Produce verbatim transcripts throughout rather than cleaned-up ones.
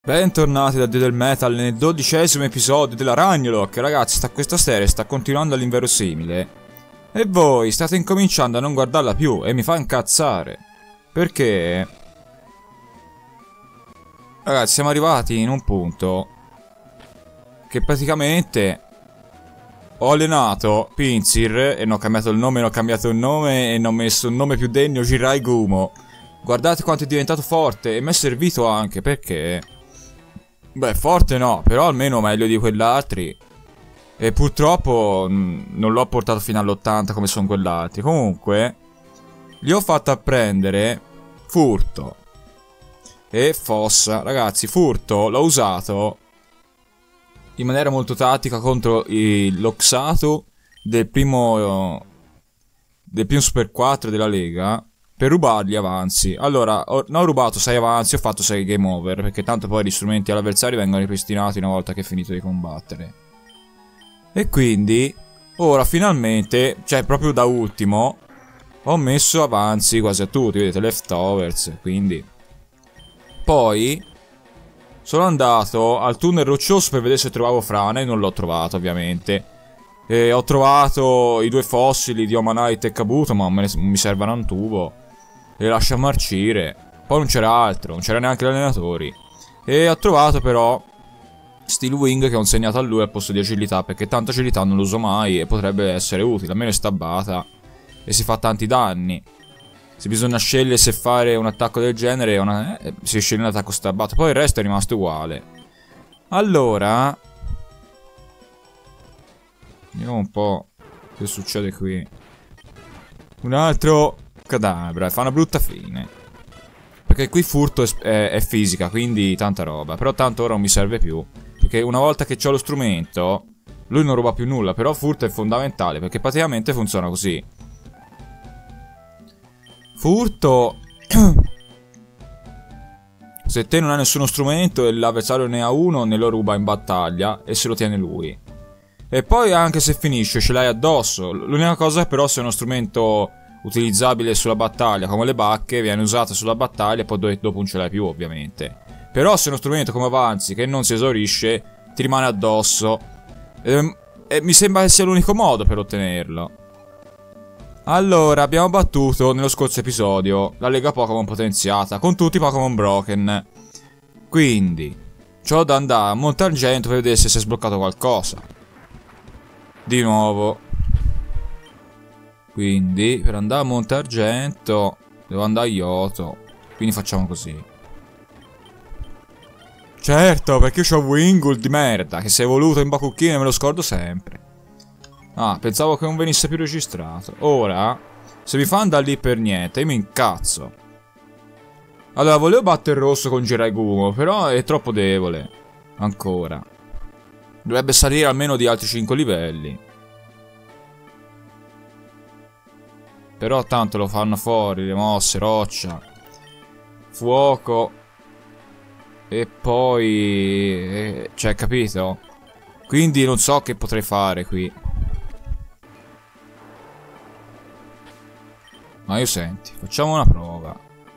Bentornati da Dio del Metal nel dodicesimo episodio della Ragnarok. Ragazzi, sta, questa serie sta continuando all'inverosimile e voi state incominciando a non guardarla più e mi fa incazzare. Perché? Ragazzi, siamo arrivati in un punto che praticamente ho allenato Pinsir e non ho cambiato il nome, non ho cambiato il nome e non ho messo un nome più degno, Jirai Gumo. Guardate quanto è diventato forte e mi è servito anche perché... Beh, forte no, però almeno meglio di quell'altri. E purtroppo mh, non l'ho portato fino all'ottanta come sono quell'altri. Comunque, gli ho fatto apprendere furto e fossa. Ragazzi, furto l'ho usato in maniera molto tattica contro l'Oxatu del primo, del primo Super quattro della Lega. Per rubargli avanzi. Allora, ho, non ho rubato sei avanzi, ho fatto sei game over, perché tanto poi gli strumenti all'avversario vengono ripristinati una volta che è finito di combattere. E quindi, ora finalmente, cioè proprio da ultimo, ho messo avanzi quasi a tutti, vedete, leftovers, quindi. Poi, sono andato al tunnel roccioso per vedere se trovavo frane, non l'ho trovato ovviamente. E ho trovato i due fossili di Omanite e Kabuto, ma me ne, mi servono un tubo. E lascia marcire. Poi non c'era altro, non c'era neanche gli allenatori. E ho trovato però Steel Wing che ho insegnato a lui al posto di agilità, perché tanta agilità non lo uso mai e potrebbe essere utile. Almeno è stabbata e si fa tanti danni. Se bisogna scegliere se fare un attacco del genere una, eh, si sceglie un attacco stabbato. Poi il resto è rimasto uguale. Allora, vediamo un po' che succede qui. Un altro cadavere, fa una brutta fine. Perché qui furto è, è, è fisica, quindi tanta roba. Però tanto ora non mi serve più, perché una volta che ho lo strumento lui non ruba più nulla. Però furto è fondamentale, perché praticamente funziona così. Furto se te non hai nessuno strumento e l'avversario ne ha uno, ne lo ruba in battaglia e se lo tiene lui. E poi anche se finisce ce l'hai addosso. L'unica cosa è però se è uno strumento utilizzabile sulla battaglia, come le bacche, viene usato sulla battaglia e poi dopo non ce l'hai più ovviamente. Però se è uno strumento come avanzi che non si esaurisce, ti rimane addosso. E, e mi sembra che sia l'unico modo per ottenerlo. Allora, abbiamo battuto nello scorso episodio la Lega Pokémon potenziata con tutti i Pokémon Broken. Quindi c'ho da andare a Montargento per vedere se si è sbloccato qualcosa. Di nuovo. Quindi per andare a Montargento devo andare a Yoto. Quindi facciamo così. Certo, perché io ho Wingull di merda che si è evoluto in Bakuchin e me lo scordo sempre. Ah, pensavo che non venisse più registrato. Ora, se mi fa andare lì per niente, io mi incazzo. Allora, volevo battere il rosso con Jirai Gumo, però è troppo debole. Ancora. Dovrebbe salire almeno di altri cinque livelli. Però tanto lo fanno fuori, le mosse, roccia, fuoco. E poi... Eh, cioè, capito? Quindi non so che potrei fare qui. Ma io senti, facciamo una prova.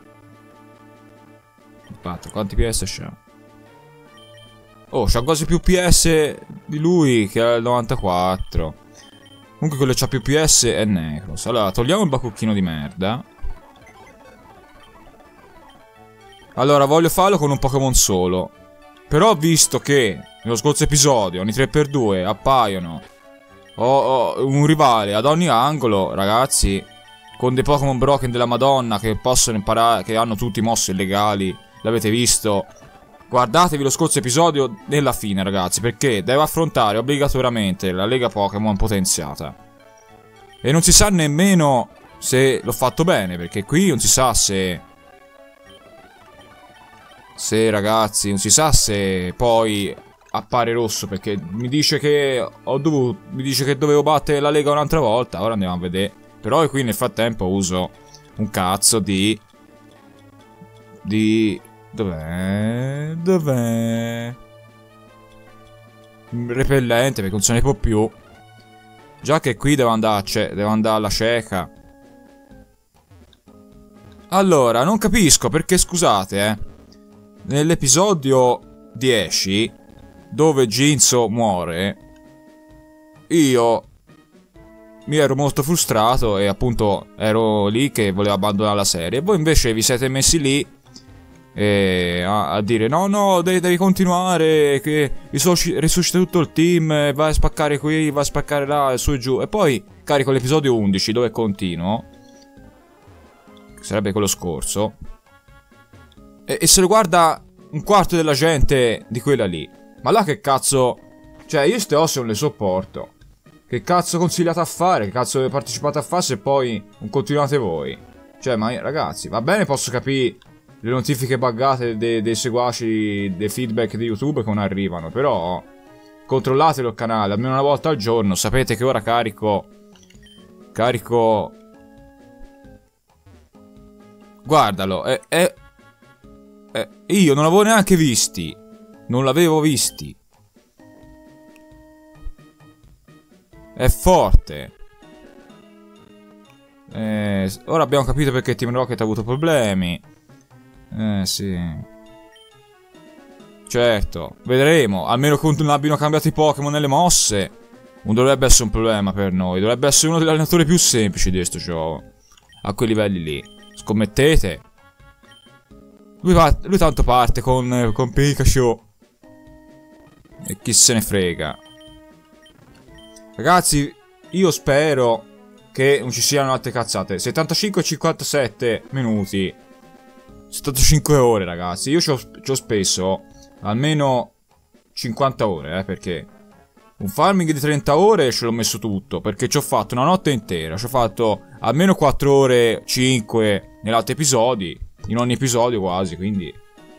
Aspetta, quanti P S c'ha? Oh, c'ha quasi più P S di lui che ha il novantaquattro. Comunque quello che c'ha più P S è Necros. Allora, togliamo il Bakucchino di merda. Allora, voglio farlo con un Pokémon solo. Però ho visto che nello scorso episodio, ogni tre per due, appaiono oh, oh, un rivale ad ogni angolo, ragazzi, con dei Pokémon Broken della Madonna che possono imparare, che hanno tutti mosse illegali. L'avete visto? Guardatevi lo scorso episodio nella fine, ragazzi, perché deve affrontare obbligatoriamente la Lega Pokémon potenziata. E non si sa nemmeno se l'ho fatto bene, perché qui non si sa se... Se, ragazzi, non si sa se poi appare rosso, perché mi dice che ho dovuto... Mi dice che dovevo battere la Lega un'altra volta, ora andiamo a vedere. Però qui nel frattempo uso un cazzo di... Di... Dov'è? Dov'è? Repellente, perché non se ne può più. Già che qui devo andare, cioè, devo andare alla cieca. Allora, non capisco perché, scusate, eh. Nell'episodio dieci, dove Ginzo muore, io mi ero molto frustrato e appunto ero lì che volevo abbandonare la serie. Voi invece vi siete messi lì e a, a dire no no devi, devi continuare, che risuscita tutto il team, vai a spaccare qui, vai a spaccare là, su e giù. E poi carico l'episodio undici dove continuo, che sarebbe quello scorso, e, e se lo guarda un quarto della gente di quella lì. Ma là che cazzo, cioè io ste ossa non le sopporto. Che cazzo consigliate a fare? Che cazzo partecipate a fare se poi non continuate voi? Cioè, ma ragazzi, va bene, posso capire le notifiche buggate dei, dei seguaci, dei feedback di YouTube che non arrivano, però controllatelo il canale almeno una volta al giorno. Sapete che ora carico carico guardalo, è, è, è io non l'avevo neanche visti. Non l'avevo visti. È forte. Eh, ora abbiamo capito perché Team Rocket ha avuto problemi. Eh sì. Certo, vedremo. Almeno che non abbiano cambiato i Pokémon nelle mosse, non dovrebbe essere un problema per noi. Dovrebbe essere uno degli allenatori più semplici di questo gioco. A quei livelli lì. Scommettete? Lui, va, lui tanto parte con, con Pikachu. E chi se ne frega. Ragazzi, io spero che non ci siano altre cazzate. settantacinque cinquantasette minuti. settantacinque ore, ragazzi. Io ci ho, ci ho speso almeno cinquanta ore, eh, perché un farming di trenta ore ce l'ho messo tutto, perché ci ho fatto una notte intera. Ci ho fatto almeno quattro ore, cinque negli altri episodi, in ogni episodio quasi, quindi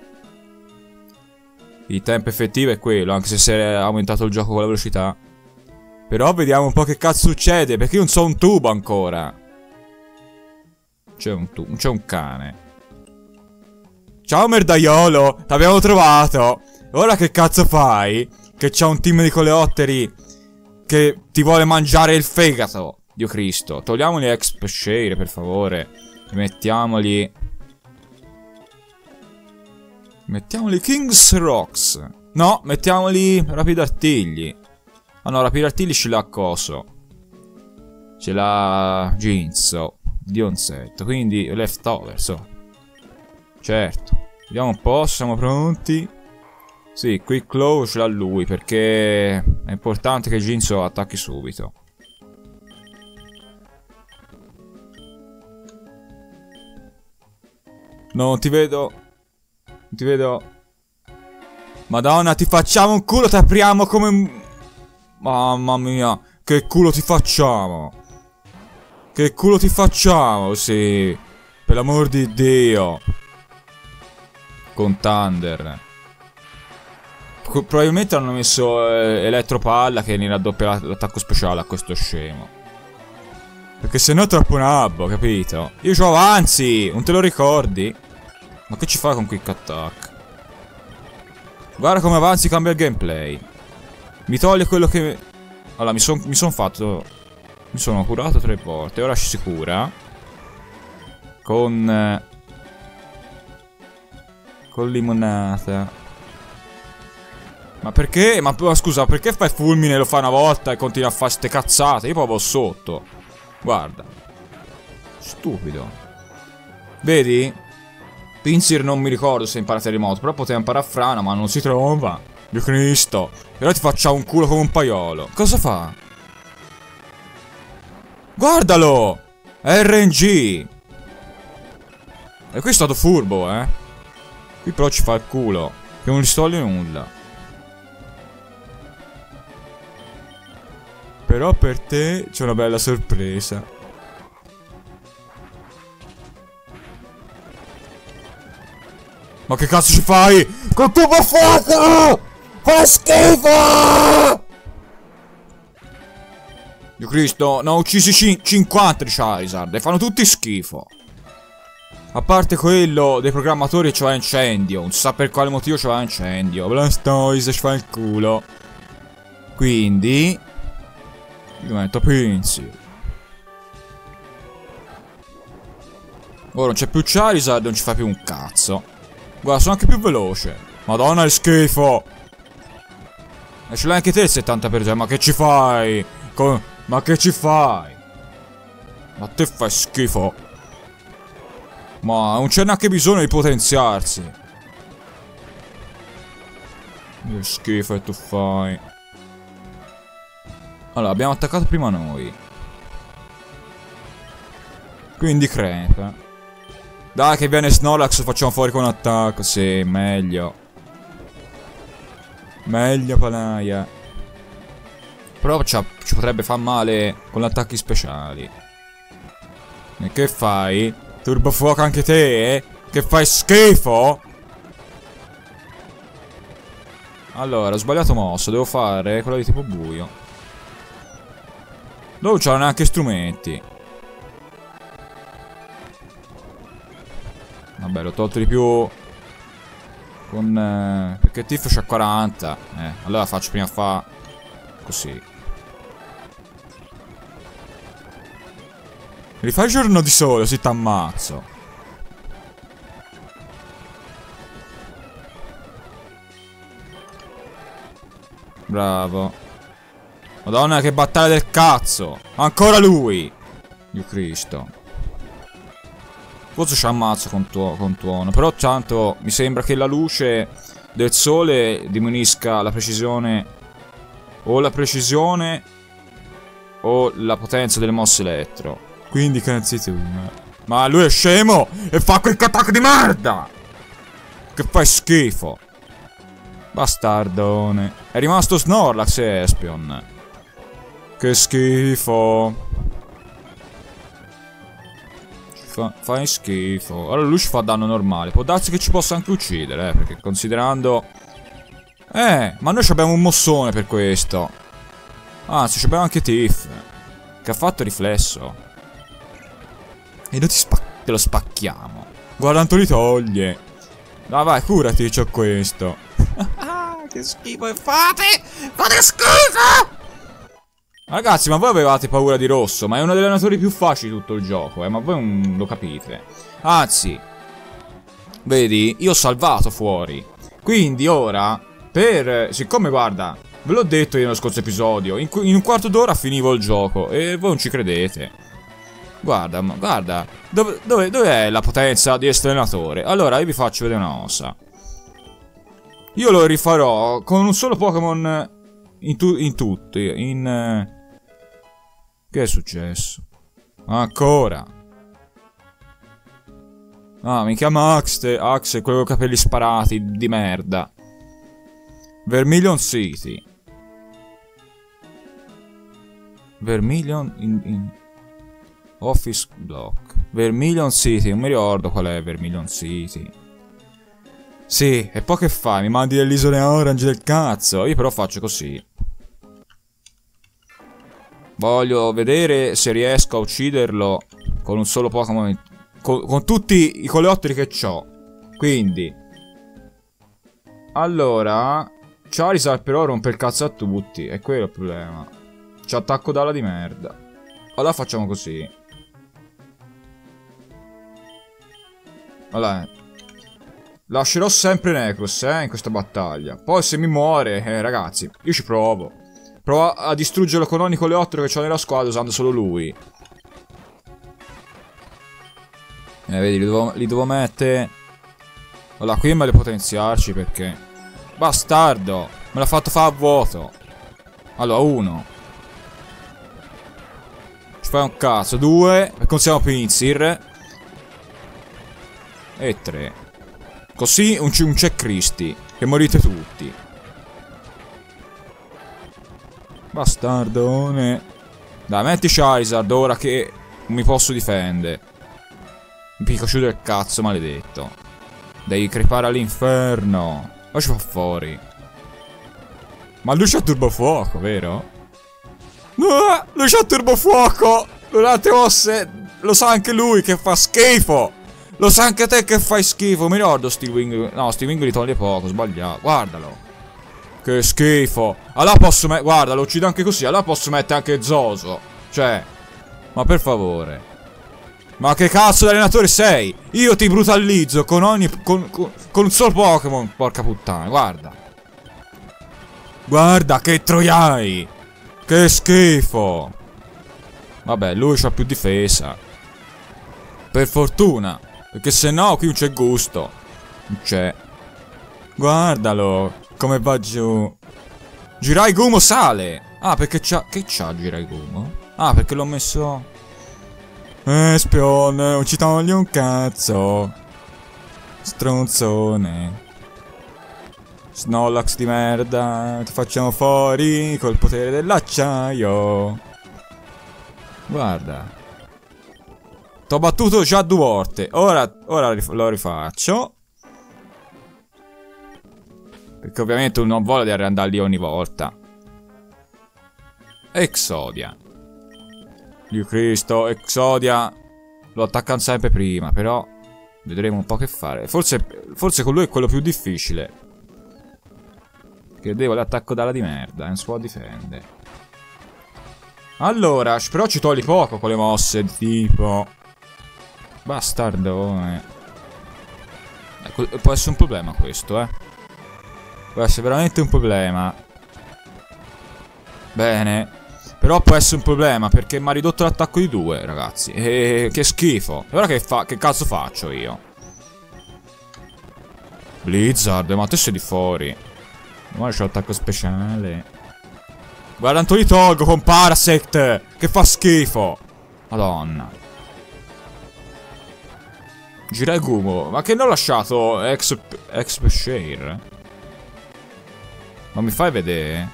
il tempo effettivo è quello, anche se si è aumentato il gioco con la velocità. Però vediamo un po' che cazzo succede, perché io non so un tubo ancora. C'è un tubo, c'è un cane. Ciao merdaiolo, t'abbiamo trovato. Ora che cazzo fai? Che c'è un team di coleotteri che ti vuole mangiare il fegato. Dio Cristo. Togliamoli exp share, per favore. Mettiamoli... Mettiamoli King's Rocks. No, mettiamoli Rapido Artigli. Ah no, Rapido Artigli ce l'ha Coso. Ce l'ha Ginzo Dionzetto. Quindi leftover, so. Certo. Vediamo un po', siamo pronti. Sì, Quick Claw ce l'ha lui, perché è importante che Ginzo attacchi subito. No, non ti vedo. Non ti vedo. Madonna, ti facciamo un culo, ti apriamo come... Mamma mia, che culo ti facciamo. Che culo ti facciamo, sì. Per l'amor di Dio. Con Thunder. Probabilmente hanno messo eh, Elettropalla che ne raddoppia l'attacco speciale a questo scemo. Perché sennò è troppo nabbo, capito? Io c'ho avanzi, non te lo ricordi? Ma che ci fa con Quick Attack? Guarda come avanzi cambia il gameplay. Mi toglie quello che... Allora, mi sono mi son fatto... Mi sono curato tre volte. Ora ci si cura. Con... Eh, con limonata. Ma perché? Ma, ma scusa, perché fai fulmine e lo fa una volta e continua a fare ste cazzate? Io proprio sotto. Guarda. Stupido. Vedi? Pinsir non mi ricordo se impara terremoto, però poteva imparare a frana, ma non si trova. Dio Cristo. E ora ti facciamo un culo come un paiolo. Cosa fa? Guardalo! È R N G. E qui è stato furbo, eh. Qui però ci fa il culo. Che non gli toglie nulla. Però per te c'è una bella sorpresa. Ma che cazzo ci fai? Col tuo fuoco! Fa schifo! Dio Cristo, ne ho uccisi cinquanta di Charizard e fanno tutti schifo. A parte quello dei programmatori c'è incendio. Non si sa per quale motivo c'è incendio. Blastoise ci fa il culo. Quindi io metto Pinsir. Ora non c'è più Charizard, non ci fa più un cazzo. Guarda, sono anche più veloce. Madonna, è schifo. E ce l'hai anche te il settanta per cento. Ma che ci fai? Com ma che ci fai? Ma te fai schifo. Ma non c'è neanche bisogno di potenziarsi. Che schifo che tu fai. Allora, abbiamo attaccato prima noi. Quindi crepa. Dai che viene Snorlax, facciamo fuori con un attacco. Sì, meglio. Meglio panaia. Però ci potrebbe far male con gli attacchi speciali. E che fai? Turbofuoco anche te? Eh? Che fai schifo? Allora, ho sbagliato mossa. Devo fare quello di tipo buio. Non c'hanno neanche strumenti. Vabbè, l'ho tolto di più. Con... Eh, perché Tiff c'ha quaranta. Eh, allora faccio prima fa... Così. Rifai il giorno di sole, si t'ammazzo. Bravo. Madonna, che battaglia del cazzo. Ancora lui. Dio Cristo. Forse ci ammazzo con, tuo, con tuono. Però tanto mi sembra che la luce del sole diminuisca la precisione. O la precisione o la potenza delle mosse elettro. Quindi cazzi tu. Ma lui è scemo e fa quel attacco di merda. Che fai schifo. Bastardone. È rimasto Snorlax e Espion. Che schifo. Fa, fai schifo. Allora lui ci fa danno normale. Può darsi che ci possa anche uccidere, eh, perché considerando... Eh, ma noi abbiamo un mossone per questo. Anzi, abbiamo anche Tiff, che ha fatto riflesso. E noi ti te lo spacchiamo. Guarda quanto li toglie. Dai, vai, curati, c'ho questo. Che schifo e fate! Fate schifo! Ragazzi, ma voi avevate paura di rosso? Ma è uno degli allenatori più facili di tutto il gioco, eh? Ma voi non lo capite. Anzi, vedi, io ho salvato fuori. Quindi ora, per... Siccome, guarda, ve l'ho detto io nello scorso episodio, in, in un quarto d'ora finivo il gioco e voi non ci credete. Guarda, ma guarda, dove, dove, dove è la potenza di questo allenatore? Allora, io vi faccio vedere una cosa. Io lo rifarò con un solo Pokémon in, tu, in tutti, in... Che è successo? Ancora. Ah, mi chiama Axe, Axe, quello con i capelli sparati, di merda. Vermilion City. Vermilion in... in... Office Block. Vermilion City, non mi ricordo qual è Vermilion City. Sì, e poi che fai? Mi mandi delle isole orange del cazzo. Io però faccio così. Voglio vedere se riesco a ucciderlo con un solo Pokémon. Con, con tutti i coleotteri che ho. Quindi allora Charizard però rompe il cazzo a tutti. E quello è il problema. C'è attacco d'ala di merda. Allora facciamo così. Allora, lascerò sempre Necros, eh, in questa battaglia. Poi se mi muore, eh, ragazzi, io ci provo. Provo a distruggerlo con ogni coleottero che ho nella squadra usando solo lui. Eh, vedi, li devo, li devo mettere... Allora, qui è meglio potenziarci perché... Bastardo! Me l'ha fatto fare a vuoto. Allora, uno. Ci fai un cazzo. Due. E consigliamo Pinsir. E tre. Così un, un c'è Cristi. Che morite tutti. Bastardone. Dai, metti Charizard ora che mi posso difendere. Mi Pikachu del cazzo, maledetto. Devi crepare all'inferno. Lasci fa fuori. Ma lui c'ha turbofuoco, vero? No, lui c'ha turbofuoco. Durante mosse. Lo sa anche lui che fa schifo. Lo sa anche te che fai schifo. Mi ricordo Steel Wing. No, Steel Wing li toglie poco, sbagliato. Guardalo. Che schifo. Allora posso mettere... Guarda, lo uccido anche così. Allora posso mettere anche Zoso. Cioè... Ma per favore. Ma che cazzo di allenatore sei? Io ti brutalizzo con ogni... Con, con, con un solo Pokémon, porca puttana, guarda. Guarda che troiai. Che schifo. Vabbè, lui c'ha più difesa. Per fortuna. Perché se no qui non c'è gusto. Non c'è. Guardalo. Come va giù. Jirai Gumo sale. Ah, perché c'ha... Che c'ha Jirai Gumo? Ah, perché l'ho messo... Eh, spione, non ci togli un cazzo. Stronzone. Snorlax di merda. Ti facciamo fuori col potere dell'acciaio. Guarda. T'ho battuto già due volte. Ora, ora lo rifaccio. Perché ovviamente non voglio di andare lì ogni volta. Exodia. Dio Cristo, Exodia. Lo attaccano sempre prima, però vedremo un po' che fare. Forse, forse con lui è quello più difficile. Che devo l'attacco d'ala di merda, non si può difendere. Allora, però ci togli poco con le mosse, tipo... Bastardone. Ecco, può essere un problema questo, eh. Può essere veramente un problema. Bene. Però può essere un problema perché mi ha ridotto l'attacco di due, ragazzi. E che schifo. E ora che, fa che cazzo faccio io? Blizzard, ma te sei di fuori. Ora c'ho l'attacco speciale. Guarda, non te li tolgo con Parasect, che fa schifo. Madonna. Jirai Gumo, ma che ne ho lasciato Exp Share? Ma mi fai vedere?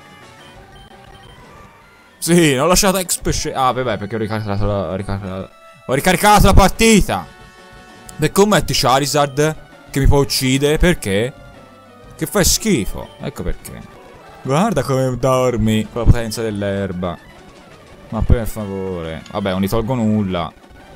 Sì, l'ho lasciato Exp Share. Ah, vabbè, perché ho ricaricato la, ricaricato, ho ricaricato la partita. Beh, commetti Charizard che mi può uccidere, perché? Che fai schifo, ecco perché. Guarda come dormi con la potenza dell'erba. Ma per favore. Vabbè, non li tolgo nulla.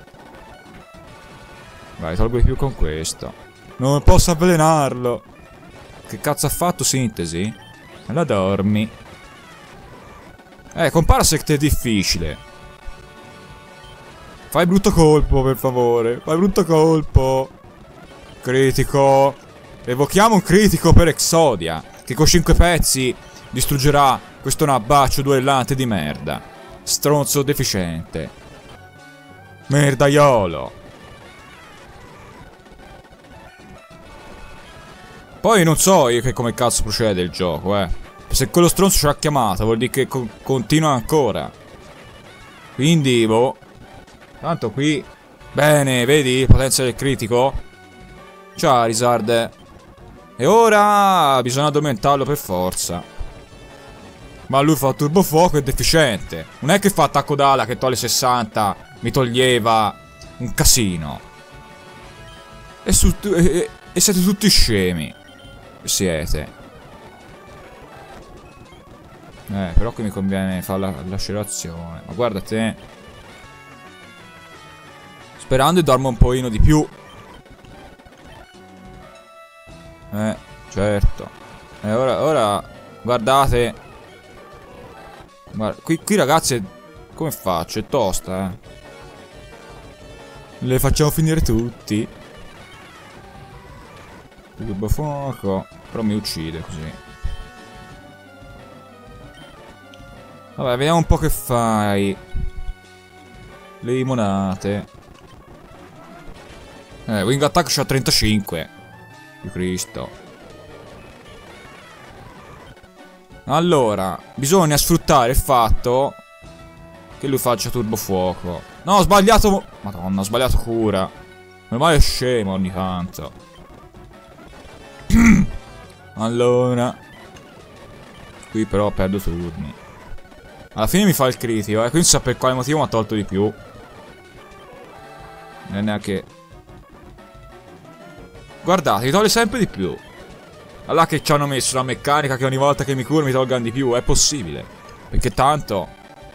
Vai, tolgo di più con questo. Non posso avvelenarlo. Che cazzo ha fatto Sintesi? La dormi. Eh, con Parasect è difficile. Fai brutto colpo, per favore. Fai brutto colpo. Critico. Evochiamo un critico per Exodia, che con cinque pezzi distruggerà questo nabaccio duellante di merda. Stronzo deficiente. Merdaiolo. Poi non so io che come cazzo procede il gioco, eh. Se quello stronzo ce l'ha chiamata, vuol dire che co continua ancora. Quindi, boh. Tanto qui... Bene, vedi? Potenza del critico. Charizard. E ora bisogna addormentarlo per forza. Ma lui fa turbo fuoco e è deficiente. Non è che fa attacco d'ala che toglie sessanta. Mi toglieva un casino. E, su e, e siete tutti scemi. Siete. Eh, però qui mi conviene fare la lacerazione. Ma guarda te. Sperando di dormo un pochino di più. Eh, certo. E eh, ora, ora, guardate. Guarda, qui, qui ragazzi, come faccio? È tosta, eh. Le facciamo finire tutti. Turbo fuoco. Però mi uccide così. Vabbè, vediamo un po' che fai. Le limonate. Eh, Wing Attack c'ha trentacinque. Dio Cristo. Allora, bisogna sfruttare il fatto che lui faccia turbo fuoco. No, ho sbagliato. Madonna, ho sbagliato cura. Meno male è scemo ogni tanto. Allora. Qui però perdo turni. Alla fine mi fa il critico, eh. Quindi non so per quale motivo mi ha tolto di più. Non è neanche... Guardate, mi toglie sempre di più. Allora che ci hanno messo la meccanica che ogni volta che mi curo mi tolgano di più. È possibile. Perché tanto...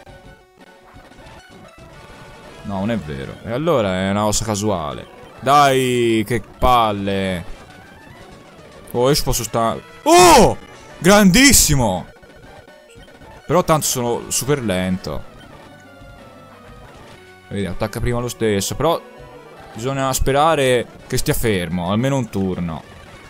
No, non è vero. E allora è una cosa casuale. Dai, che palle. Oh, io ci posso stare... Oh! Grandissimo! Però tanto sono super lento. Vedi, attacca prima lo stesso. Però bisogna sperare che stia fermo, almeno un turno.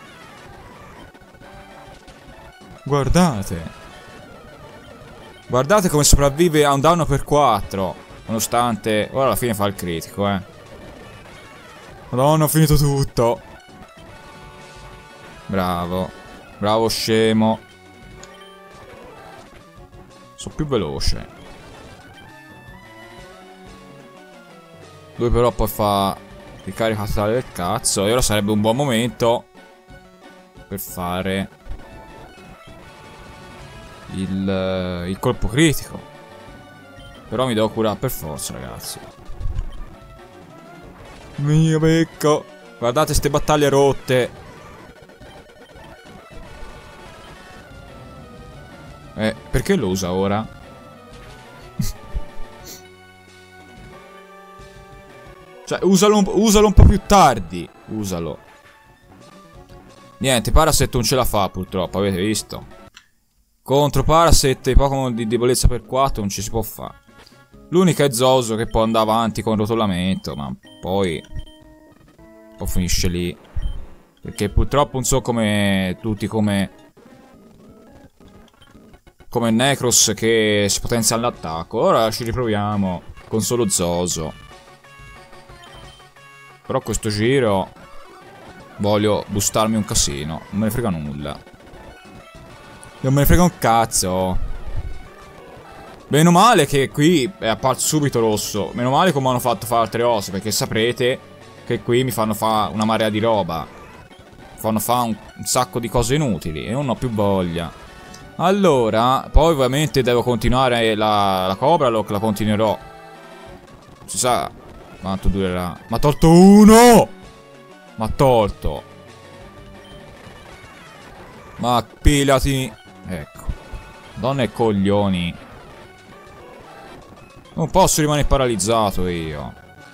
Guardate. Guardate come sopravvive a un danno per quattro. Nonostante... Ora alla fine fa il critico, eh. Madonna, ho finito tutto. Bravo. Bravo scemo. Sono più veloce. Lui però poi fa ricarica totale del cazzo. E ora sarebbe un buon momento per fare il, il colpo critico. Però mi devo curare per forza, ragazzi. Mio becco. Guardate ste battaglie rotte. Eh, perché lo usa ora? Cioè, usalo un, usalo un po' più tardi. Usalo. Niente, Parasect non ce la fa purtroppo, avete visto? Contro Parasect i Pokémon di debolezza per quattro non ci si può fare. L'unica è Zoso che può andare avanti con rotolamento, ma poi... poi finisce lì. Perché purtroppo non so come... tutti come... come Necros che si potenzia all'attacco. Ora ci riproviamo con solo Zoso. Però questo giro voglio boostarmi un casino. Non me ne frega nulla. Non me ne frega un cazzo. Meno male che qui è apparso subito rosso. Meno male come hanno fatto fare altre cose, perché saprete che qui mi fanno fare una marea di roba. Fanno fare un, un sacco di cose inutili e non ho più voglia. Allora, poi ovviamente devo continuare la, la Cobralock, la continuerò. Si sa quanto durerà. Ma ha tolto uno! Ma ha tolto. Ma pilati. Ecco. Donne e coglioni. Non posso rimanere paralizzato io.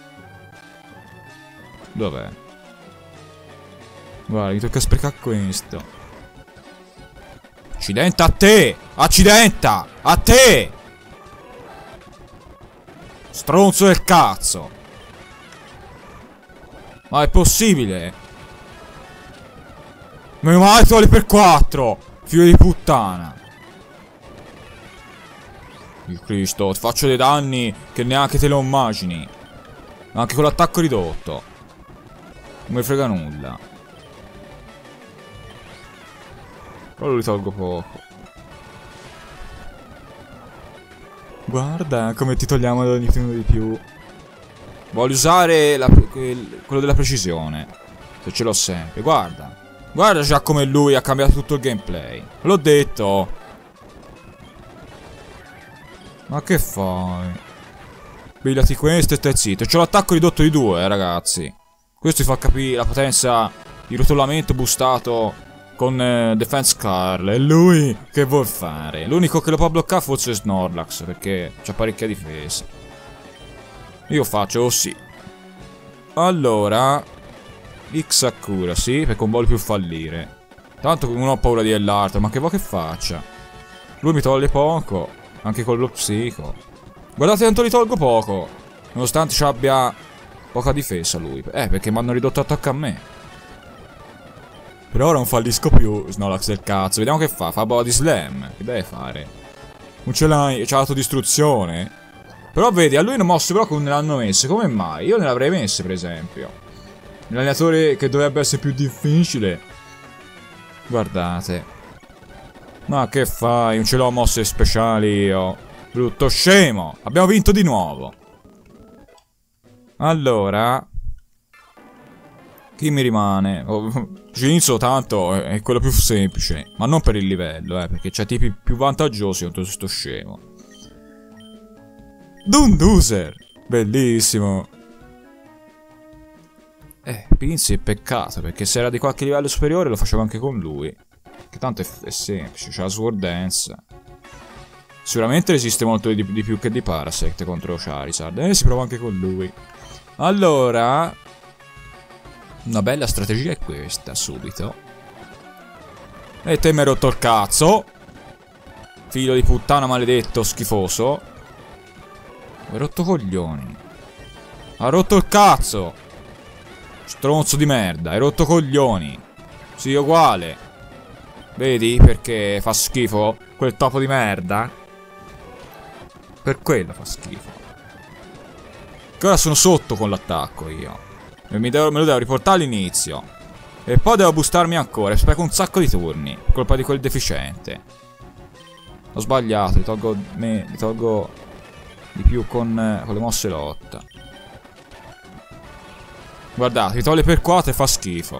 Dov'è? Guarda, mi tocca sprecare questo. Accidenta a te! Accidenta! A te! Stronzo del cazzo! Ma è possibile? Meno male togli per quattro! Figlio di puttana! Il Cristo, ti faccio dei danni che neanche te lo immagini. Anche con l'attacco ridotto. Non mi frega nulla. Però lo tolgo poco. Guarda come ti togliamo da ogni turno di più. Voglio usare la, quello della precisione. Se ce l'ho sempre. Guarda. Guarda già come lui ha cambiato tutto il gameplay. L'ho detto. Ma che fai? Pigliati questo e stai zitto. C'ho l'attacco ridotto di due, eh, ragazzi. Questo ti fa capire la potenza di rotolamento boostato con eh, Defense Carl. E lui che vuol fare? L'unico che lo può bloccare forse è Snorlax, perché c'ha parecchia difesa. Io faccio così. Allora X accuracy, perché non voglio più fallire. Tanto non ho paura di Ellarto, ma che vuoi che faccia? Lui mi toglie poco. Anche con lo psico. Guardate quanto li tolgo poco. Nonostante ci abbia poca difesa lui. Eh, perché mi hanno ridotto attacco a me. Per ora non fallisco più Snorlax del cazzo. Vediamo che fa. Fa body slam. Che deve fare? Non ce l'hai. C'ha l'autodistruzione. Però vedi, a lui non mosse però non ne l'hanno messe. Come mai? Io ne l'avrei messe, per esempio. L'allenatore che dovrebbe essere più difficile. Guardate. Ma che fai? Non ce l'ho mosse speciali io. Brutto scemo. Abbiamo vinto di nuovo. Allora. Chi mi rimane? Oh, Ginzo tanto è quello più semplice. Ma non per il livello, eh. Perché c'ha tipi più vantaggiosi contro sto scemo. Dunduser. Bellissimo. Eh, Pinzi è peccato. Perché se era di qualche livello superiore lo facevo anche con lui. Che tanto è, è semplice, c'ha la Sword Dance. Sicuramente resiste molto di, di più che di Parasect contro Charizard. E si prova anche con lui. Allora, una bella strategia è questa, subito. E te mi hai rotto il cazzo. Figlio di puttana maledetto, schifoso. Mi hai rotto coglioni. Ha rotto il cazzo. Stronzo di merda. Hai rotto coglioni. Sì, uguale. Vedi perché fa schifo quel topo di merda? Per quello fa schifo. Che ora sono sotto con l'attacco io. E mi devo, me lo devo riportare all'inizio. E poi devo boostarmi ancora. E spreco un sacco di turni. Per colpa di quel deficiente. Ho sbagliato. Li tolgo, me, li tolgo di più con, con le mosse lotta. Guardate, li toglie per quattro e fa schifo.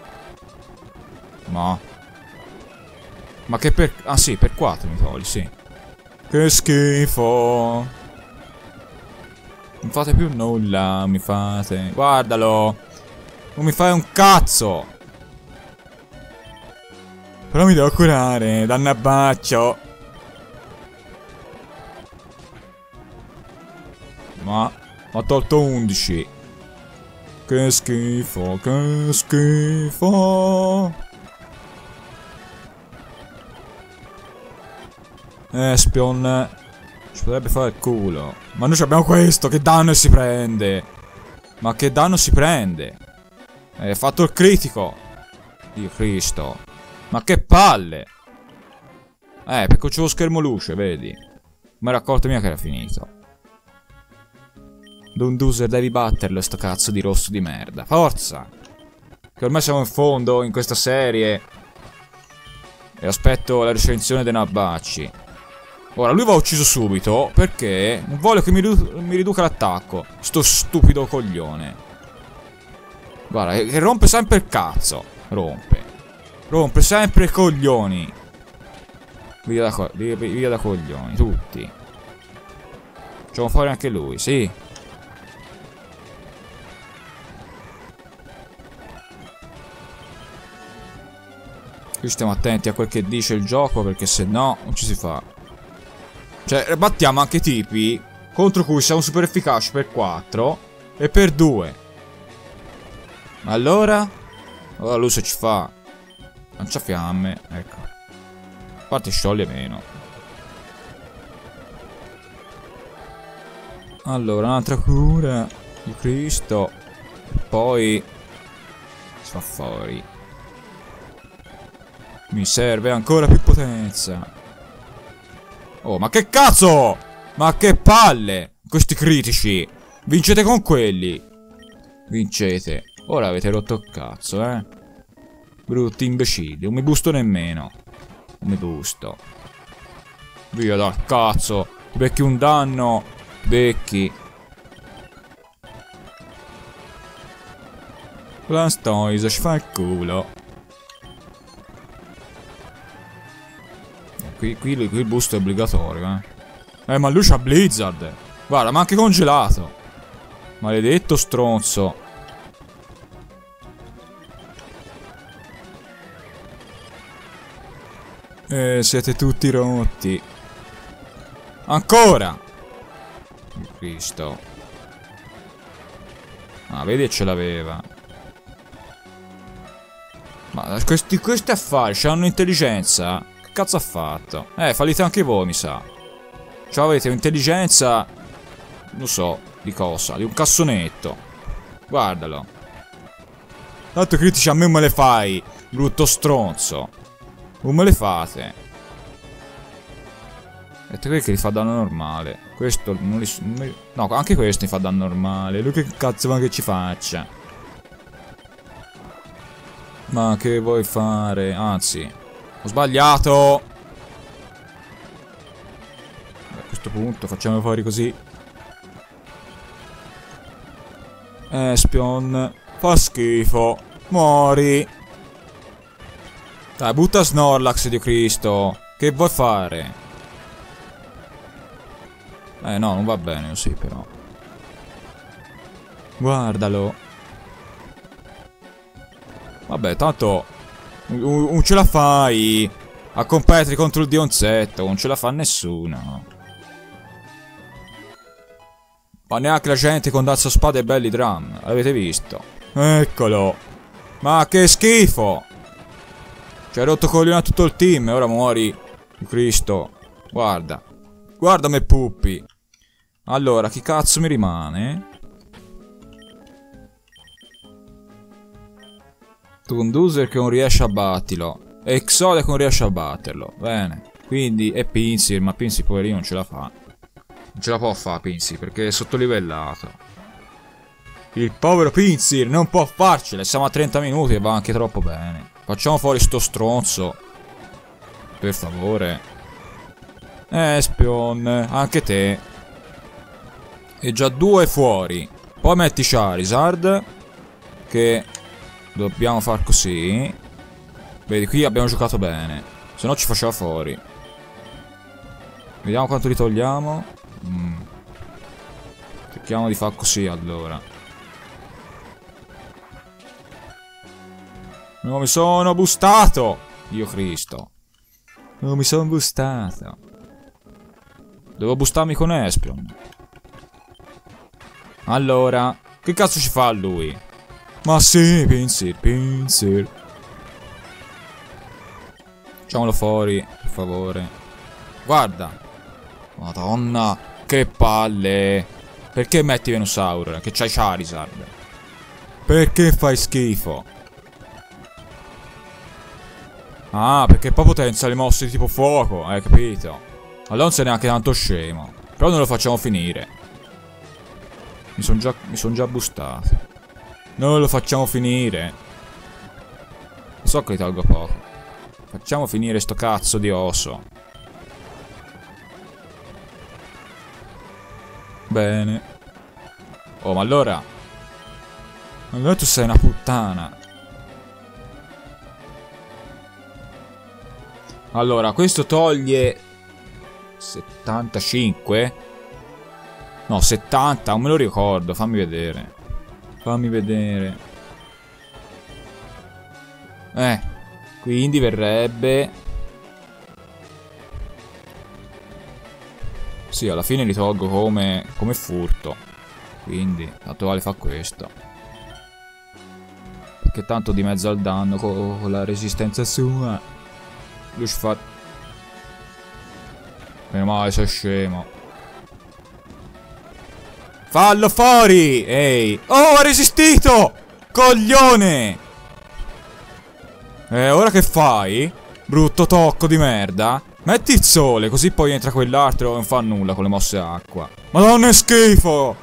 Ma Ma che per... Ah sì, per quattro mi togli, sì. Che schifo. Non fate più nulla, mi fate. Guardalo. Non mi fai un cazzo. Però mi devo curare, dannabaccio. Ma... Ho tolto undici. Che schifo, che schifo. Espion. Ci potrebbe fare il culo. Ma noi abbiamo questo. Che danno si prende. Ma che danno si prende. Hai fatto il critico. Dio Cristo. Ma che palle. Eh perché c'è lo schermo luce, vedi. Mi ero accorto mia che era finito. Dunduser, devi batterlo sto cazzo di rosso di merda. Forza. Che ormai siamo in fondo in questa serie. E aspetto la recensione dei Nabacci. Ora, lui va ucciso subito perché non vuole che mi, mi riduca l'attacco. Sto stupido coglione. Guarda, che rompe sempre il cazzo. Rompe. Rompe sempre i coglioni. Via da, via, via da coglioni, tutti. Facciamo fuori anche lui, sì. Qui stiamo attenti a quel che dice il gioco perché se no non ci si fa. Cioè, battiamo anche tipi contro cui siamo super efficaci per quattro e per due. Allora? Allora lui se ci fa lanciafiamme, ecco. A parte scioglie meno. Allora, un'altra cura di Cristo. E poi si fa fuori. Mi serve ancora più potenza. Oh, ma che cazzo! Ma che palle! Questi critici! Vincete con quelli! Vincete. Ora avete rotto il cazzo, eh? Brutti imbecilli. Non mi busto nemmeno. Non mi busto. Via dal cazzo! Becchi un danno! Becchi! Blastoise, ci fa il culo! Qui, qui, qui il boost è obbligatorio, eh. Eh, ma lui c'ha Blizzard. Guarda, ma anche congelato. Maledetto stronzo. Eh, siete tutti rotti. Ancora. Cristo. Ah, vedi che ce l'aveva. Ma questi, questi affari c'hanno intelligenza. Cazzo ha fatto? Eh, fallite anche voi, mi sa. Cioè avete un'intelligenza. Non so, di cosa? Di un cassonetto. Guardalo. Tanto critici a me non me le fai, brutto stronzo. Non me le fate. E te quelli che li fa danno normale. Questo non li... Non li no, anche questo mi fa danno normale. Lui che cazzo vuole che ci faccia? Ma che vuoi fare? Anzi... Ho sbagliato. A questo punto facciamo fuori così. Espion. Fa schifo. Muori. Dai, butta Snorlax, Dio Cristo. Che vuoi fare? Eh no, non va bene così però. Guardalo. Vabbè, tanto... Non ce la fai a competere contro il Dionzetto. Non ce la fa nessuno. Ma neanche la gente con Dazzo Spada e belli drum. L'avete visto? Eccolo. Ma che schifo. Ci hai rotto coglione a tutto il team. E ora muori. Cristo. Guarda. Guarda me puppi. Allora, chi cazzo mi rimane? Tunduser che non riesce a batterlo. E Exodia che non riesce a batterlo. Bene. Quindi è Pinsir, ma Pinsir poverino non ce la fa. Non ce la può fare Pinsir perché è sottolivellato. Il povero Pinsir non può farcela. Siamo a trenta minuti e va anche troppo bene. Facciamo fuori sto stronzo. Per favore. Espion, anche te. E già due fuori. Poi metti Charizard. Che dobbiamo far così. Vedi, qui abbiamo giocato bene. Se no ci faceva fuori. Vediamo quanto li togliamo. Mm. Cerchiamo di far così allora. Non mi sono bustato. Dio Cristo. Non mi sono bustato. Devo bustarmi con Espion. Allora, che cazzo ci fa lui? Ma sì, Pinsir, Pinsir. Facciamolo fuori, per favore. Guarda. Madonna, che palle. Perché metti Venusaur? Che c'hai Charizard? Perché fai schifo? Ah, perché poi potenzia le mosse di tipo fuoco, hai capito? Allora non sei neanche tanto scemo. Però non lo facciamo finire. Mi sono già, mi son già bustato. Non lo facciamo finire. Lo so che li tolgo poco. Facciamo finire sto cazzo di osso. Bene. Oh, ma allora... Allora tu sei una puttana. Allora, questo toglie... settantacinque? No, settanta, non me lo ricordo, fammi vedere. Fammi vedere. Eh, quindi verrebbe... Sì, alla fine li tolgo come, come furto. Quindi, tanto vale fa questo. Perché tanto di mezzo al danno con, con la resistenza sua. Lush fa... Meno male, sei scemo. Fallo fuori! Ehi! Oh, ha resistito! Coglione! E ora che fai? Brutto tocco di merda. Metti il sole, così poi entra quell'altro e non fa nulla con le mosse acqua. Madonna, è schifo!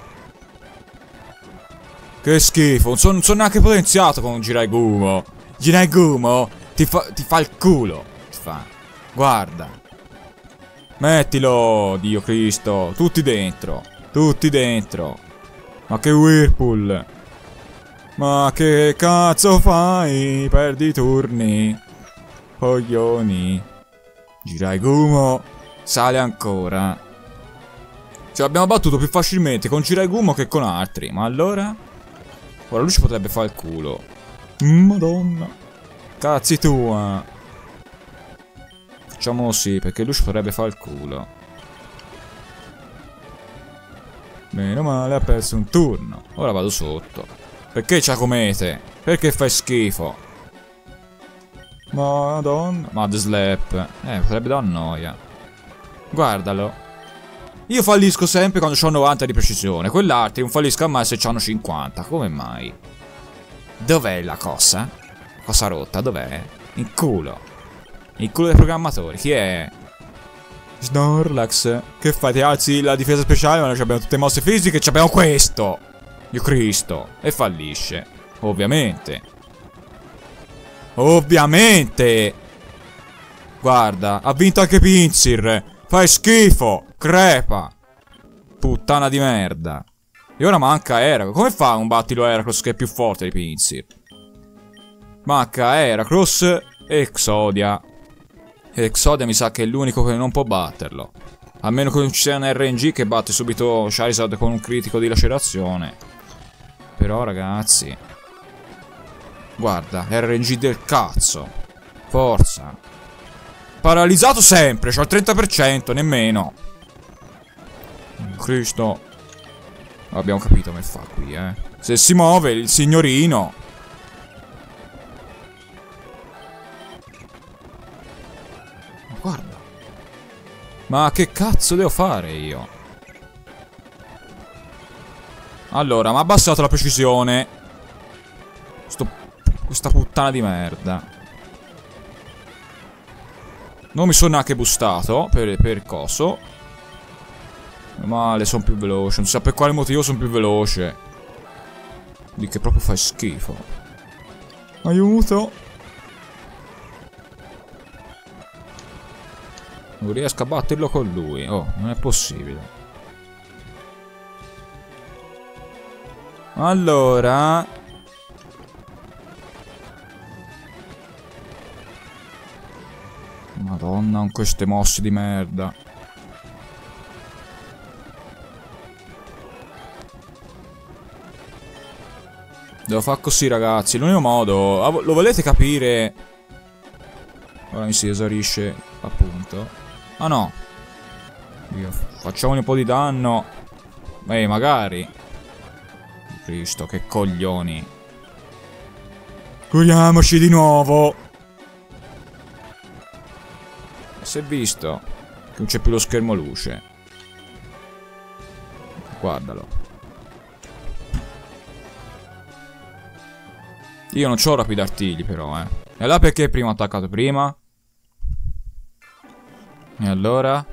Che schifo, non sono son neanche potenziato con un Giraigumo. Giraigumo ti fa, ti fa il culo. Ti fa. Guarda. Mettilo, Dio Cristo. Tutti dentro. Tutti dentro. Ma che Whirlpool. Ma che cazzo fai? Perdi i turni. Coglioni. Giraigumo sale ancora. Ci abbiamo battuto più facilmente con Giraigumo che con altri. Ma allora? Ora lui ci potrebbe fare il culo. Madonna. Cazzi tua. Facciamo così, perché lui ci potrebbe fare il culo. Meno male ha perso un turno. Ora vado sotto. Perché c'ha comete? Perché fai schifo? Madonna. Mad Slap. Eh, potrebbe dar noia. Guardalo. Io fallisco sempre quando ho novanta di precisione. Quell'altri non falliscono mai se hanno cinquanta. Come mai? Dov'è la cosa? Cosa rotta? Dov'è? Il culo. Il culo dei programmatori. Chi è? Snorlax. Che fai? Ti alzi la difesa speciale ma noi abbiamo tutte mosse fisiche e abbiamo questo. Dio Cristo. E fallisce. Ovviamente. Ovviamente. Guarda, ha vinto anche Pinsir. Fai schifo. Crepa. Puttana di merda. E ora manca Heracross. Come fa un battilo Heracross che è più forte di Pinsir? Manca Heracross e Exodia. E Exodia mi sa che è l'unico che non può batterlo. A meno che non ci sia un R N G che batte subito Charizard con un critico di lacerazione. Però ragazzi, guarda, R N G del cazzo. Forza. Paralizzato sempre, c'ho il trenta per cento, nemmeno. Cristo. Abbiamo capito come fa qui, eh. Se si muove il signorino. Guarda. Ma che cazzo devo fare io? Allora, mi ha abbassato la precisione. Sto Questa puttana di merda. Non mi sono neanche bustato per, per coso. Male, sono più veloce. Non so per quale motivo sono più veloce. Di che proprio fai schifo. Aiuto. Non riesco a batterlo con lui. Oh, non è possibile. Allora, Madonna, con queste mosse di merda. Devo fare così, ragazzi. L'unico modo. Lo volete capire? Ora mi si esaurisce, appunto. Ah no. Io, facciamogli un po' di danno. Ehi, magari. Cristo, che coglioni. Curiamoci di nuovo. Si è visto che non c'è più lo schermo luce. Guardalo. Io non c'ho rapidi artigli però, eh. E là perché prima ho attaccato prima? E allora?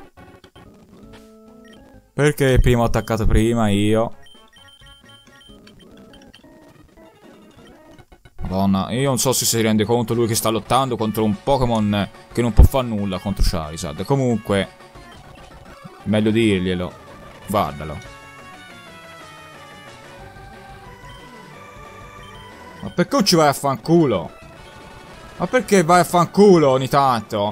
Perché prima ho attaccato prima io? Madonna, io non so se si rende conto lui che sta lottando contro un Pokémon che non può fare nulla contro Charizard. Comunque, meglio dirglielo. Guardalo. Ma perché non ci vai a fanculo? Ma perché vai a fanculo ogni tanto?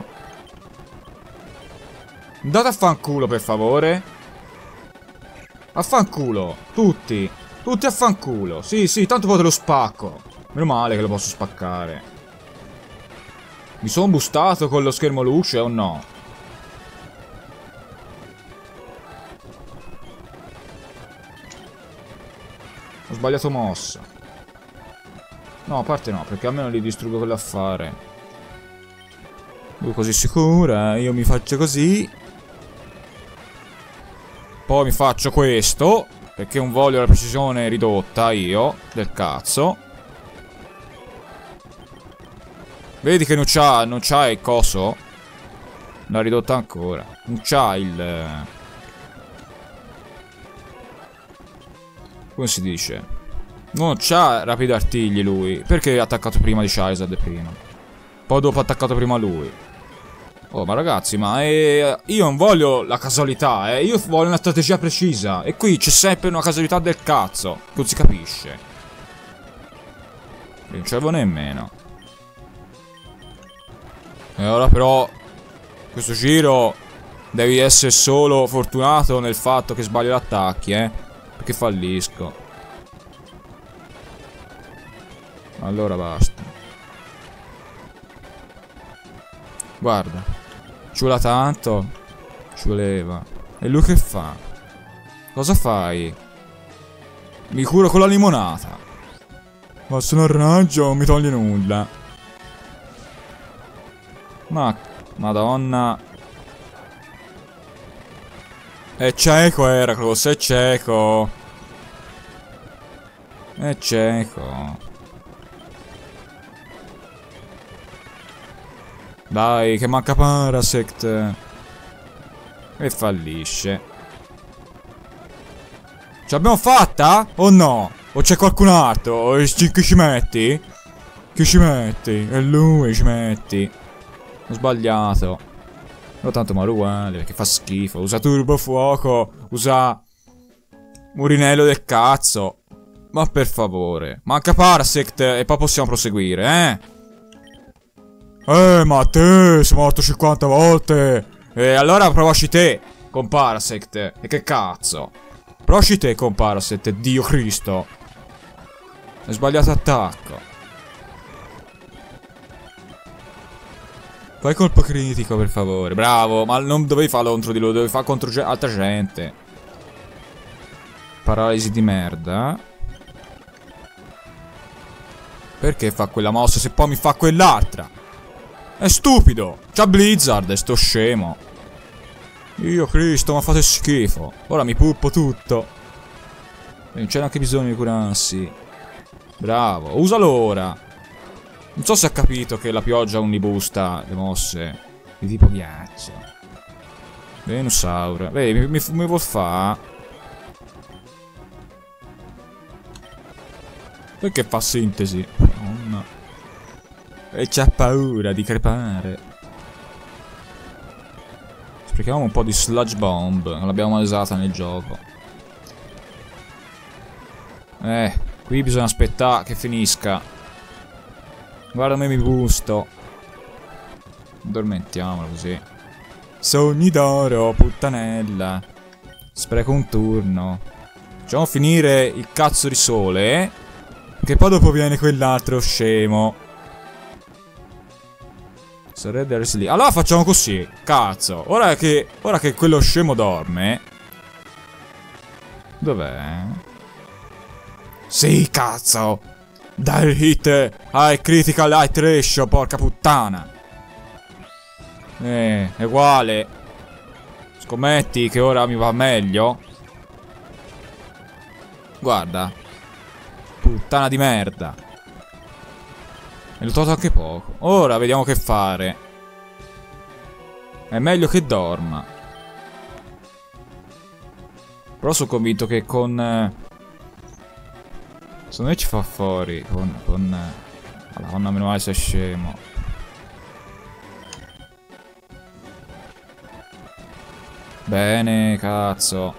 Andate a fanculo per favore. A fanculo, tutti. Tutti a fanculo. Sì, sì, tanto poi te lo spacco. Meno male che lo posso spaccare. Mi sono bustato con lo schermo luce o no? Ho sbagliato mossa. No, a parte no, perché almeno li distruggo quell'affare. Lui così sicura, io mi faccio così. Poi mi faccio questo, perché non voglio la precisione ridotta io, del cazzo. Vedi che non c'ha, non c'ha il coso? L'ha ridotta ancora. Non c'ha il... Come si dice? Non c'ha rapido artigli lui. Perché ha attaccato prima di Charizard prima? Poi dopo ha attaccato prima lui. Oh, ma ragazzi, ma è... io non voglio la casualità, eh. Io voglio una strategia precisa. E qui c'è sempre una casualità del cazzo. Non si capisce. Non ce l'avevo nemmeno. E ora però, questo giro, devi essere solo fortunato nel fatto che sbaglio gli attacchi, eh. Perché fallisco. Allora basta. Guarda. Ci vuole tanto. Ci voleva. E lui che fa? Cosa fai? Mi curo con la limonata. Ma se non raggio non mi toglie nulla. Ma... Madonna. È cieco Heracross, è cieco. È cieco. Dai, che manca Parasect. E fallisce. Ce l'abbiamo fatta? O no? O c'è qualcun altro? Chi ci metti? Chi ci metti? E lui ci metti. Ho sbagliato. No, tanto ma uguale, perché fa schifo. Usa turbo fuoco. Usa... Murinello del cazzo. Ma per favore. Manca Parasect e poi possiamo proseguire, eh? Eh, ma te sei morto cinquanta volte. E allora provaci te con Parasect. E che cazzo? Provaci te con Parasect, Dio Cristo. Hai sbagliato attacco. Fai colpo critico per favore. Bravo, ma non dovevi farlo contro di lui, dovevi farlo contro ge altra gente. Paralisi di merda. Perché fa quella mossa se poi mi fa quell'altra? È stupido. C'ha Blizzard, sto scemo. Dio Cristo, ma fate schifo. Ora mi puppo tutto. Non c'è neanche bisogno di curarsi. Bravo, usalo ora. Non so se ha capito che la pioggia unibusta le mosse di tipo ghiaccio. Venusaur. Vedi, mi, mi, mi vuol fa. Perché fa sintesi? Madonna. E c'ha paura di crepare. Sprechiamo un po' di sludge bomb. Non l'abbiamo mai usata nel gioco. Eh, qui bisogna aspettare che finisca. Guarda come mi busto. Addormentiamolo così. Sogni d'oro, puttanella. Spreco un turno. Facciamo finire il cazzo di sole. Che poi dopo viene quell'altro scemo. Sarebbe adesso lì. Allora facciamo così. Cazzo. Ora che, ora che quello scemo dorme. Dov'è? Sì, cazzo. Dai hit ai critical light ratio, porca puttana. Eh, è uguale. Scommetti che ora mi va meglio? Guarda. Puttana di merda. E l'ho tolto anche poco. Ora vediamo che fare. È meglio che dorma. Però sono convinto che con... Eh, secondo me ci fa fuori. Con... con eh, Madonna, meno male sei scemo. Bene, cazzo.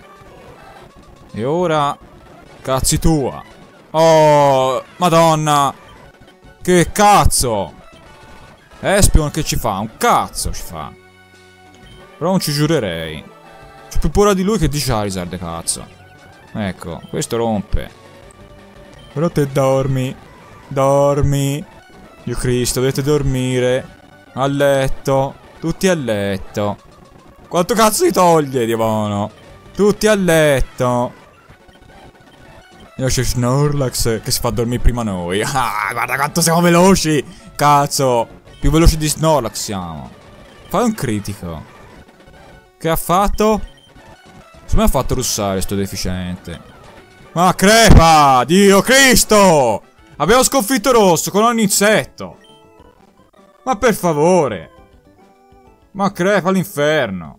E ora... Cazzi tua. Oh, madonna. Che cazzo. Espion che ci fa? Un cazzo ci fa. Però non ci giurerei. C'ho più paura di lui che di Charizard, cazzo. Ecco, questo rompe. Però te dormi. Dormi. Dio Cristo, dovete dormire. A letto. Tutti a letto. Quanto cazzo ti toglie, diavono? Tutti a letto. Io c'è Snorlax che si fa dormire prima noi. Ah, guarda quanto siamo veloci. Cazzo. Più veloci di Snorlax siamo. Fai un critico. Che ha fatto? Secondo me ha fatto russare sto deficiente. Ma crepa! Dio Cristo! Abbiamo sconfitto Rosso con un insetto. Ma per favore. Ma crepa all'inferno.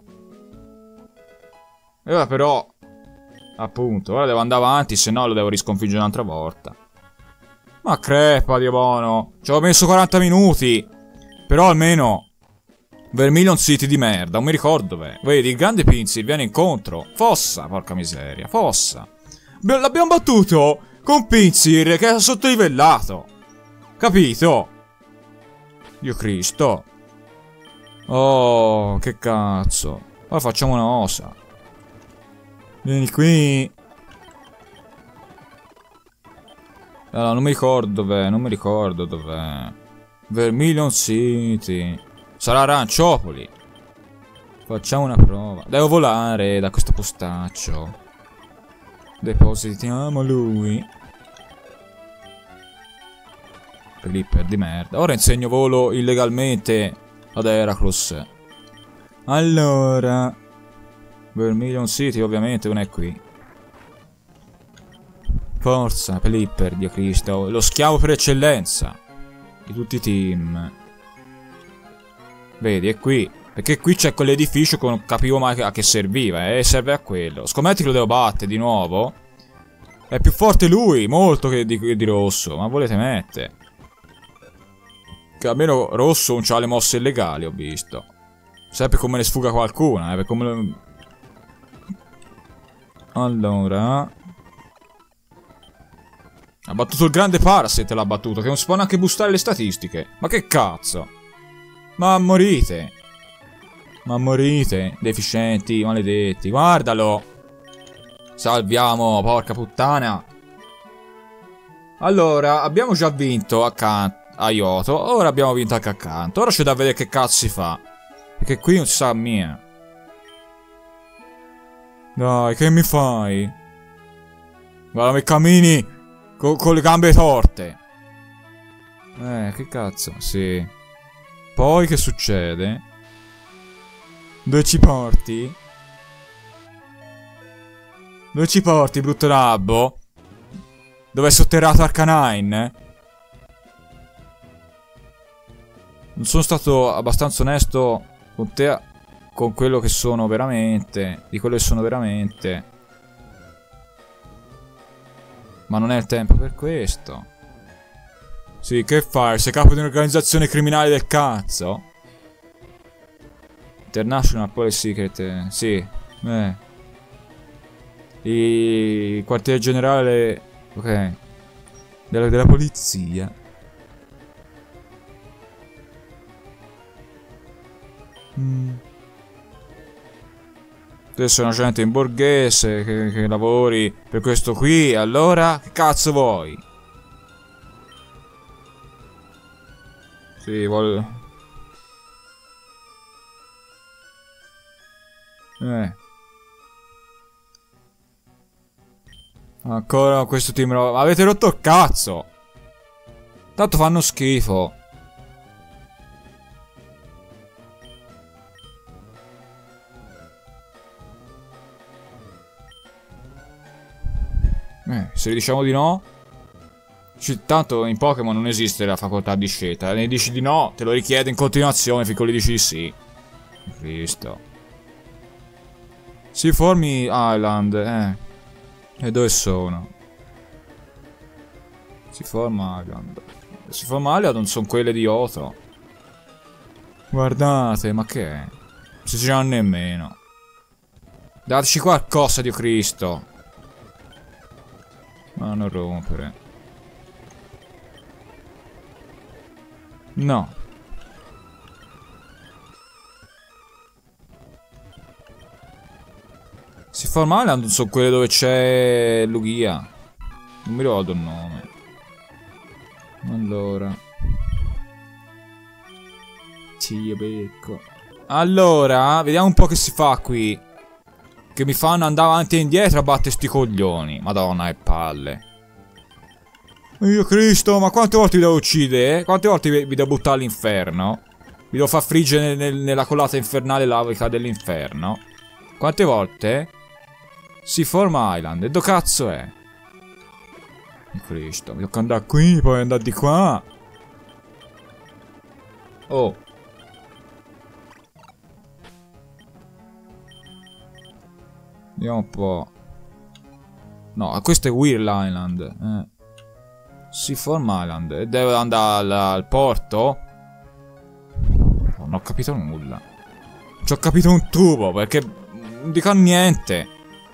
E ora però... Appunto, ora devo andare avanti, se no lo devo risconfiggere un'altra volta. Ma crepa, Dio buono. Ci avevo messo quaranta minuti. Però almeno... Vermilion City di merda, non mi ricordo dov'è. Vedi, il grande Pinsir viene incontro. Fossa, porca miseria, fossa. L'abbiamo battuto con Pinsir che è sottolivellato. Capito? Dio Cristo. Oh, che cazzo. Ora facciamo una osa. Vieni qui. Allora, non mi ricordo dov'è, non mi ricordo dov'è. Vermilion City. Sarà Aranciopoli. Facciamo una prova. Devo volare da questo postaccio. Depositiamo lui. Flipper di merda. Ora insegno volo illegalmente ad Heracross. Allora... Vermilion City ovviamente non è qui. Forza, Pelipper, Dio Cristo. Lo schiavo per eccellenza di tutti i team. Vedi, è qui. Perché qui c'è quell'edificio che non capivo mai a che serviva. E eh, serve a quello. Scommetti che lo devo battere di nuovo. È più forte lui, molto, che di, di Rosso. Ma volete mettere? Che almeno Rosso non c'ha le mosse illegali, ho visto. Sempre come ne sfuga qualcuna, eh, per come lo... Allora... Ha battuto il grande Parasite, l'ha battuto, che non si può neanche boostare le statistiche. Ma che cazzo? Ma morite. Ma morite, deficienti, maledetti. Guardalo. Salviamo, porca puttana. Allora, abbiamo già vinto accanto a Yoto. Ora abbiamo vinto anche accanto. Ora c'è da vedere che cazzo si fa. Perché qui non si sa mia. Dai, che mi fai? Guarda, mi cammini co con le gambe torte. Eh, che cazzo? Sì. Poi che succede? Dove ci porti? Dove ci porti, brutto rabbo? Dove è sotterrato Arcanine? Non sono stato abbastanza onesto con te, con quello che sono veramente, di quello che sono veramente. Ma non è il tempo per questo. Sì, che fai? Sei capo di un'organizzazione criminale del cazzo? International Police Secret, sì. Eh. Il quartiere generale, ok, della, della polizia. Mm. Tu sei un agente in borghese che, che lavori per questo qui, allora che cazzo vuoi? Sì, voglio... Eh. Ancora questo team rock. Avete rotto il cazzo. Tanto fanno schifo. Eh, se gli diciamo di no. Cioè, tanto in Pokémon non esiste la facoltà di scelta. Ne dici di no, te lo richiede in continuazione finché gli dici di sì. Cristo. Si formi Island, eh. E dove sono? Si forma Island. Si forma Island non sono quelle di Oto. Guardate, ma che è? Non si girano nemmeno. Dateci qualcosa, Dio Cristo. Ma non rompere. No. Si forma Island non sono quelle dove c'è Lugia. Non mi ricordo il nome. Allora. Dio becco. Allora, vediamo un po' che si fa qui. Che mi fanno andare avanti e indietro a battere sti coglioni. Madonna e palle. Dio Cristo, ma quante volte vi devo uccidere? Eh? Quante volte vi, vi devo buttare all'inferno? Vi devo far friggere nel, nella collata infernale lavica dell'inferno? Quante volte? Si forma Island. E dove cazzo è? Dio Cristo, mi tocca andare qui, poi andare di qua. Oh. Vediamo un po'. No, questo è Weird Island. Eh. Si forma Island. E deve andare al, al porto? Non ho capito nulla. Ci ho capito un tubo, perché non dico niente.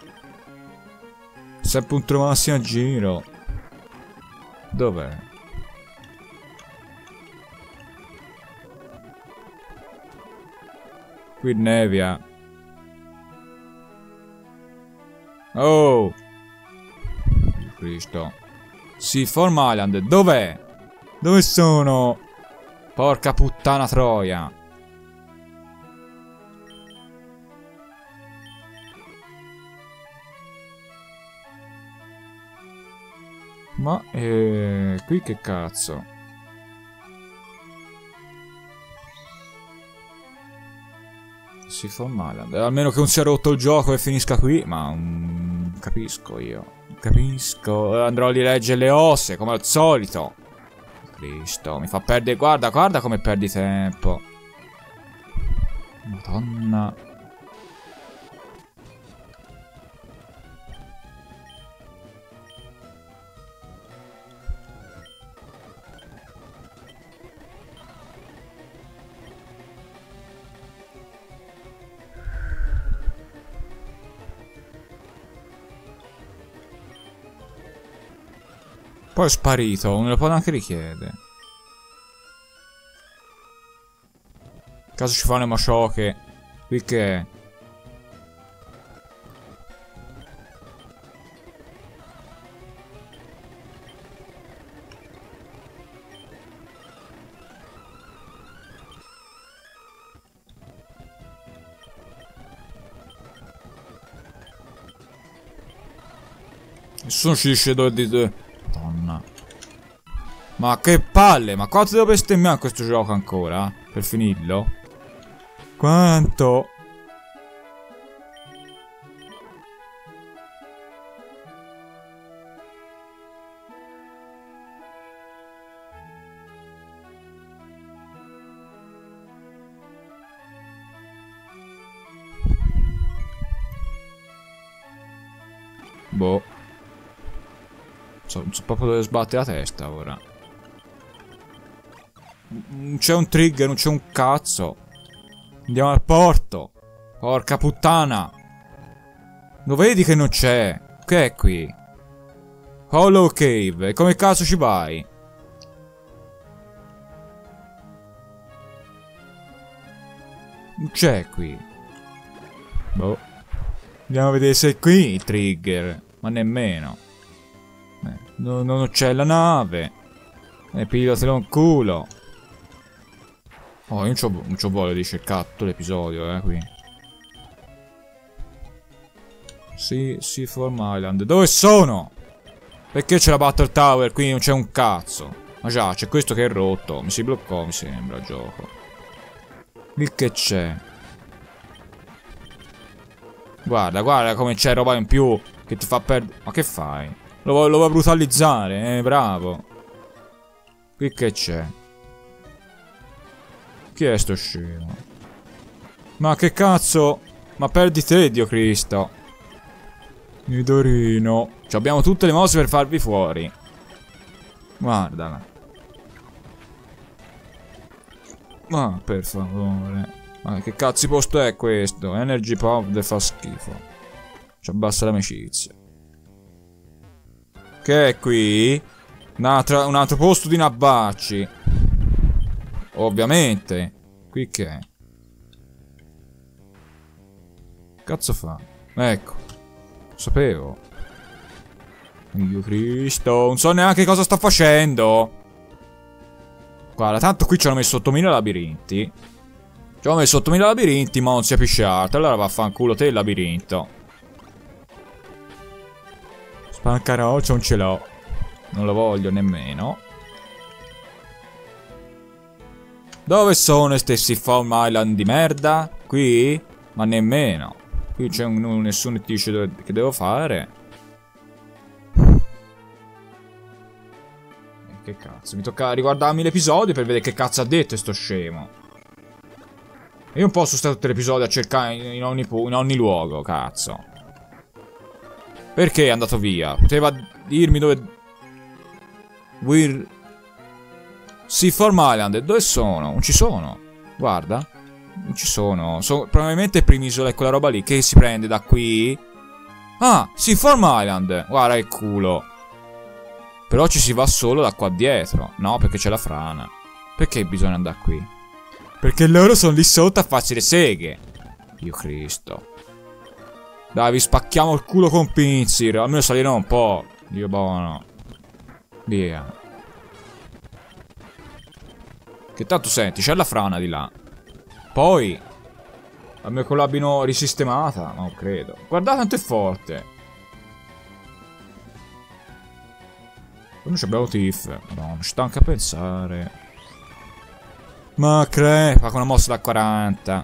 Sempre un trovarsi a giro. Dov'è? Qui nevia. Oh! Cristo. Si forma Island. Dov'è? Dove sono? Porca puttana troia. Ma eh, qui che cazzo? Si forma Island. Almeno che non sia rotto il gioco e finisca qui. Ma um, capisco io. Capisco. Andrò a rileggere le osse come al solito. Cristo, mi fa perdere. Guarda, guarda come perdi tempo. Madonna. Poi è sparito, non me lo può neanche richiedere. Caso ci fanno le maciocche. Qui che è? Nessuno ci dice dove di... Madonna. Ma che palle, ma quanto devo bestemmiare a questo gioco ancora? Per finirlo? Quanto? Boh. So, non so proprio dove sbatte la testa ora. Non c'è un trigger, non c'è un cazzo. Andiamo al porto. Porca puttana. Lo vedi che non c'è? Che è qui? Hollow Cave. E come cazzo ci vai? Non c'è qui. Boh. Andiamo a vedere se è qui il trigger. Ma nemmeno. Eh, no, non c'è la nave. E pilotelo un culo. Oh, io non c'ho voglia di cercare tutto l'episodio, eh, qui. Sì, sì, Form Island. Dove sono? Perché c'è la Battle Tower? Qui non c'è un cazzo. Ma già, c'è questo che è rotto. Mi si bloccò, mi sembra, il gioco. Lì che c'è? Guarda, guarda come c'è roba in più che ti fa perdere. Ma che fai? Lo, lo vuoi brutalizzare? Eh, bravo. Qui che c'è? Chi è sto scemo? Ma che cazzo? Ma perdi te, Dio Cristo. Nidorino. Ci abbiamo tutte le mosse per farvi fuori. Guardala. Ma per favore. Ma che cazzo di posto è questo? Energy Pop fa schifo. Ci abbassa l'amicizia. Che è qui? Un altro, un altro posto di nabacci. Ovviamente. Qui che è? Cazzo fa? Ecco. Sapevo. Dio Cristo. Non so neanche cosa sta facendo. Guarda, tanto qui ci hanno messo ottomila labirinti. Ci hanno messo ottomila labirinti, ma non si è pisciato. Allora vaffanculo te il labirinto. Spancaroccia non ce l'ho. Non lo voglio nemmeno. Dove sono i stessi Form Island di merda? Qui? Ma nemmeno. Qui c'è un, nessuno ti dice dove, che devo fare. E che cazzo? Mi tocca riguardarmi l'episodio per vedere che cazzo ha detto sto scemo. Io non posso stare tutto l'episodio a cercare in, in, ogni, in ogni luogo, cazzo. Perché è andato via? Poteva dirmi dove... We're... Sì, Form Island, dove sono? Non ci sono. Guarda. Non ci sono. Sono probabilmente Primisola è quella roba lì che si prende da qui. Ah, sì, Form Island. Guarda che culo. Però ci si va solo da qua dietro. No, perché c'è la frana. Perché bisogna andare qui? Perché loro sono lì sotto a farsi le seghe. Dio Cristo. Dai, vi spacchiamo il culo con Pinzir. Almeno saliremo un po'. Dio buono. Via. Che tanto senti, c'è la frana di là. Poi almeno che l'abbiano risistemata. Ma non credo. Guardate quanto è forte. Noi abbiamo Tiff. No, mi stanca a pensare. Ma crepa con una mossa da quaranta.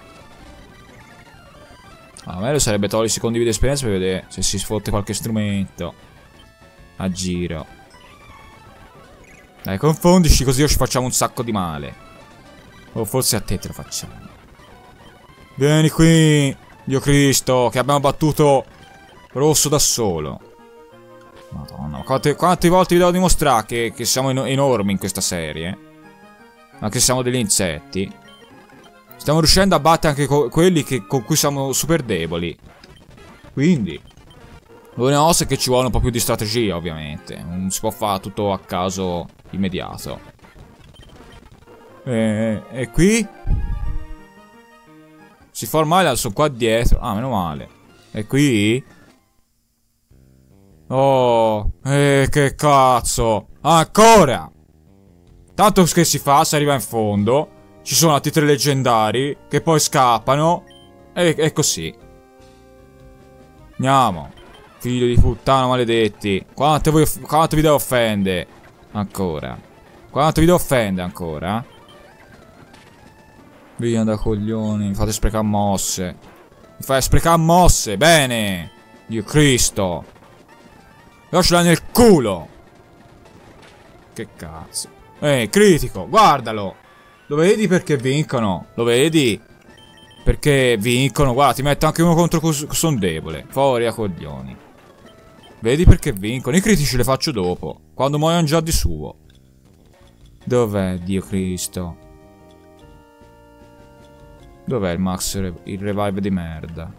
Ah, meglio sarebbe togliersi condivide esperienza per vedere se si sfotte qualche strumento a giro. Dai, confondici così ci facciamo un sacco di male. O forse a te te lo facciamo. Vieni qui, Dio Cristo, che abbiamo battuto rosso da solo. Madonna, quante, quante volte vi devo dimostrare che, che siamo en enormi in questa serie. Anche se siamo degli insetti. Stiamo riuscendo a battere anche quelli che, con cui siamo super deboli. Quindi l'unica cosa è che ci vuole un po' più di strategia, ovviamente. Non si può fare tutto a caso immediato. E, e qui? Si fa ormai, sono qua dietro. Ah, meno male. E qui? Oh, eh, che cazzo. Ancora! Tanto che si fa, si arriva in fondo. Ci sono altri tre leggendari che poi scappano. E, e così. Andiamo. Figlio di puttana maledetti. Quanto, voi, quanto vi devo offendere? Ancora. Quanto vi devo offendere ancora? Via da coglioni. Mi fate sprecare mosse. Mi fate sprecare mosse. Bene. Dio Cristo. Io ce l'ho nel culo. Che cazzo. Ehi, critico. Guardalo. Lo vedi perché vincono? Lo vedi? Perché vincono. Guarda, ti metto anche uno contro cui sono debole. Fuori a coglioni. Vedi perché vincono? I critici le faccio dopo, quando muoiono già di suo. Dov'è, Dio Cristo? Dov'è il Max, il revive di merda?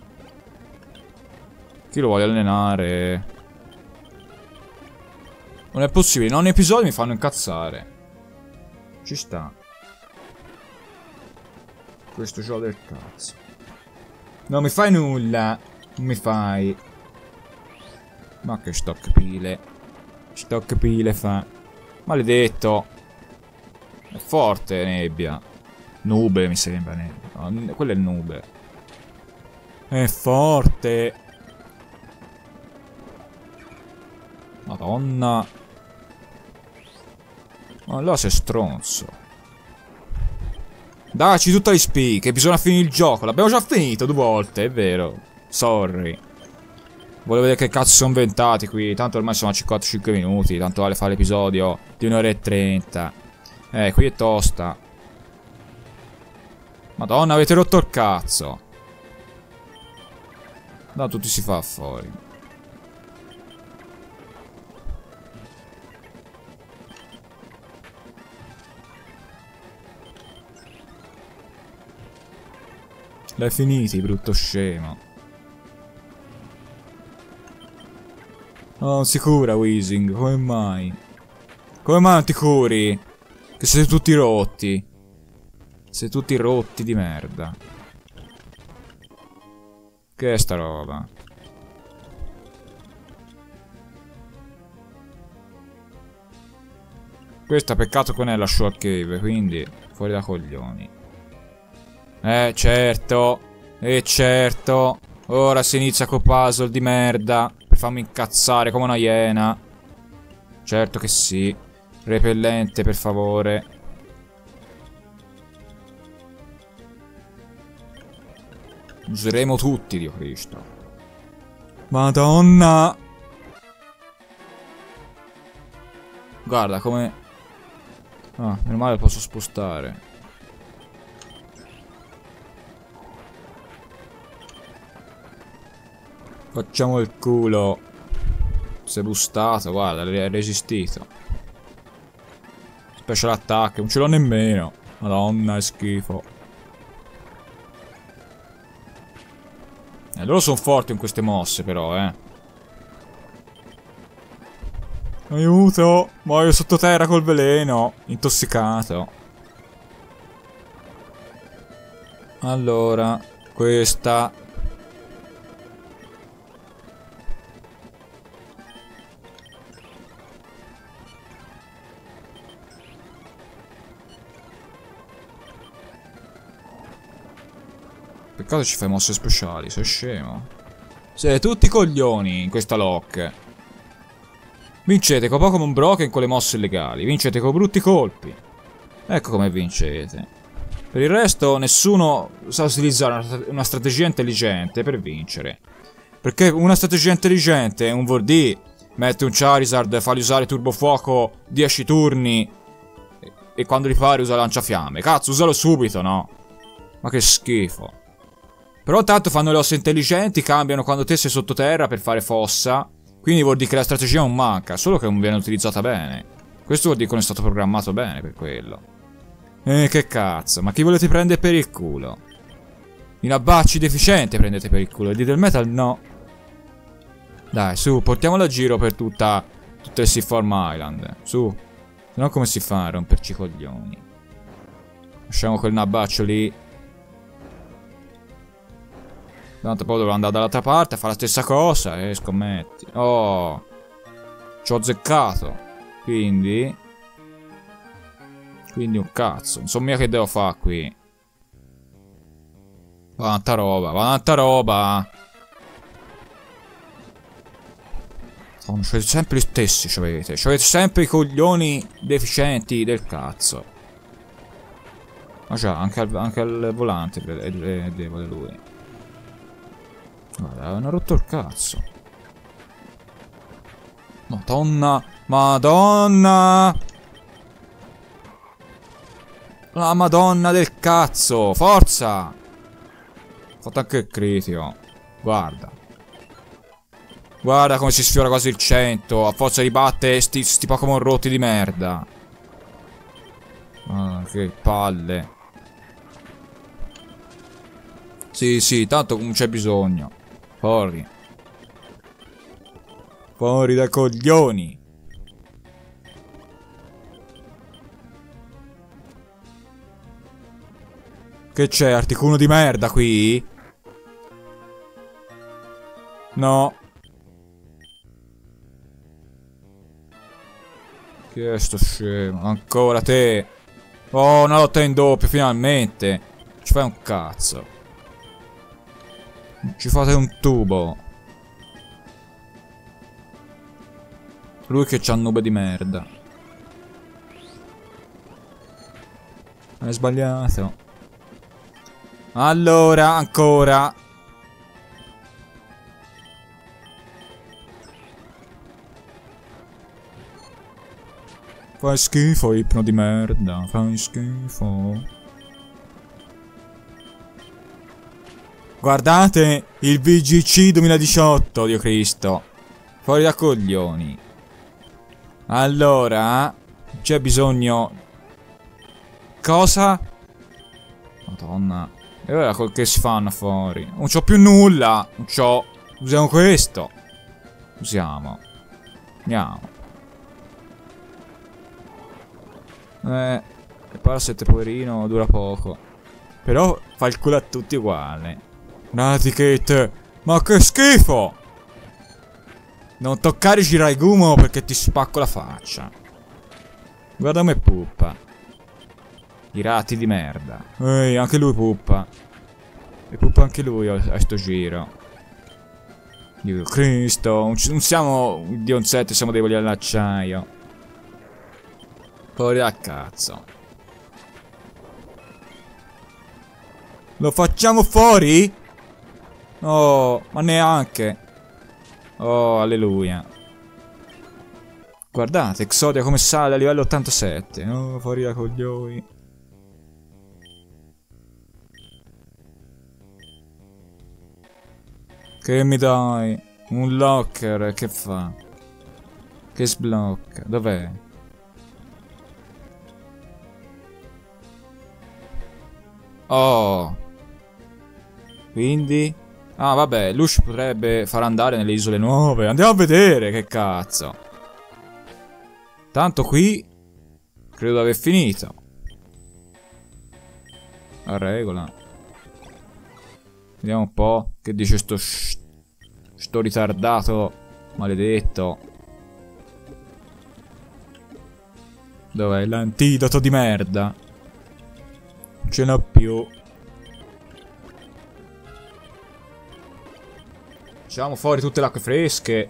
Chi lo vuole allenare? Non è possibile, in ogni episodio mi fanno incazzare. Ci sta. Questo gioco del cazzo. Non mi fai nulla. Non mi fai. Ma che stock pile. Stock pile fa. Maledetto. È forte nebbia. Nube mi sembra nebbia. No, quello è il nube. È forte. Madonna. Ma allora sei stronzo. Dacci tutta gli speak, che bisogna finire il gioco. L'abbiamo già finito due volte, è vero. Sorry. Volevo vedere che cazzo sono inventati qui. Tanto ormai sono a cinquantacinque minuti. Tanto vale fare l'episodio di un'ora e trenta. Eh, qui è tosta. Madonna, avete rotto il cazzo. No, tutti si fa fuori. L'hai finiti, brutto scemo. Oh, non si cura Weezing, come mai? Come mai non ti curi? Che siete tutti rotti. Siete tutti rotti di merda. Che è sta roba? Questa peccato che non è la Shoal Cave, quindi fuori da coglioni. Eh, certo. Eh, certo. Ora si inizia con puzzle di merda. Per farmi incazzare come una iena. Certo che sì. Repellente, per favore. Useremo tutti, Dio Cristo. Madonna. Guarda come... Ah, meno male lo posso spostare. Facciamo il culo. Si è bustato, guarda, ha resistito. Special attack, non ce l'ho nemmeno. Madonna, è schifo. Eh, loro sono forti in queste mosse, però, eh. Aiuto! Muoio sottoterra col veleno. Intossicato. Allora, questa... Peccato ci fai mosse speciali, sei scemo. Siete tutti coglioni in questa lock. Vincete con Pokémon Broken con le mosse illegali. Vincete con brutti colpi. Ecco come vincete. Per il resto nessuno sa utilizzare una, una strategia intelligente per vincere. Perché una strategia intelligente, un V D, mette un Charizard, fa usare turbofuoco dieci turni e, e quando li pare usa lanciafiamme. Cazzo, usalo subito, no? Ma che schifo. Però tanto fanno le ossa intelligenti, cambiano quando te sei sottoterra per fare fossa. Quindi vuol dire che la strategia non manca, solo che non viene utilizzata bene. Questo vuol dire che non è stato programmato bene per quello. Eh, che cazzo, ma chi volete prendere per il culo? In abbacci deficiente prendete per il culo, il Little Metal no. Dai, su, portiamolo a giro per tutta, tutta il Seaform Island. Su, se no come si fa a romperci i coglioni? Lasciamo quel nabaccio lì. Tanto poi dovrò andare dall'altra parte a fare la stessa cosa e eh, scommetti. Oh, ci ho azzeccato. Quindi Quindi un cazzo. Non so mica che devo fare qui. Va tanta roba, va tanta roba. Oh, c'avete sempre gli stessi, c'avete. C'avete sempre i coglioni deficienti del cazzo. Ma già, anche al, anche al volante è, è, è debole lui. Guarda, hanno rotto il cazzo. Madonna. Madonna. La madonna del cazzo. Forza. Ho fatto anche il critico. Guarda. Guarda come si sfiora quasi il cento. A forza di battere sti, sti Pokémon rotti di merda. Ah, che palle. Sì, sì, tanto non c'è bisogno. Fuori. Fuori dai coglioni. Che c'è? Articuno di merda qui? No. Chi è sto scemo? Ancora te. Oh, una lotta in doppio, finalmente. Ci fai un cazzo. Ci fate un tubo. Lui che c'ha nube di merda. Hai sbagliato. Allora, ancora. Fai schifo, ipno di merda. Fai schifo. Guardate il V G C duemiladiciotto, Dio Cristo. Fuori da coglioni. Allora, c'è bisogno. Cosa? Madonna. E ora quel che si fanno fuori? Non c'ho più nulla. Non c'ho. Usiamo questo. Usiamo. Andiamo. Eh. Il paraset poverino dura poco. Però fa il culo a tutti uguale. Raticate. Ma che schifo. Non toccare Shiraigumo perché ti spacco la faccia. Guarda come puppa. I rati di merda. Ehi, anche lui puppa. E puppa anche lui a, a sto giro. Dio Cristo. Non, non siamo dionzetti, siamo deboli all'acciaio. Fuori da cazzo. Lo facciamo fuori? Oh, ma neanche. Oh, alleluia. Guardate, Exodia come sale a livello ottantasette. Oh, fuori da coglioni. Che mi dai? Un locker, che fa? Che sblocca? Dov'è? Oh. Quindi? Ah, vabbè, Lush potrebbe far andare nelle isole nuove. Andiamo a vedere, che cazzo. Tanto qui credo di aver finito. A regola. Vediamo un po' che dice sto sto ritardato maledetto. Dov'è l'antidoto di merda? Non ce n'ho più. Facciamo fuori tutte le acque fresche.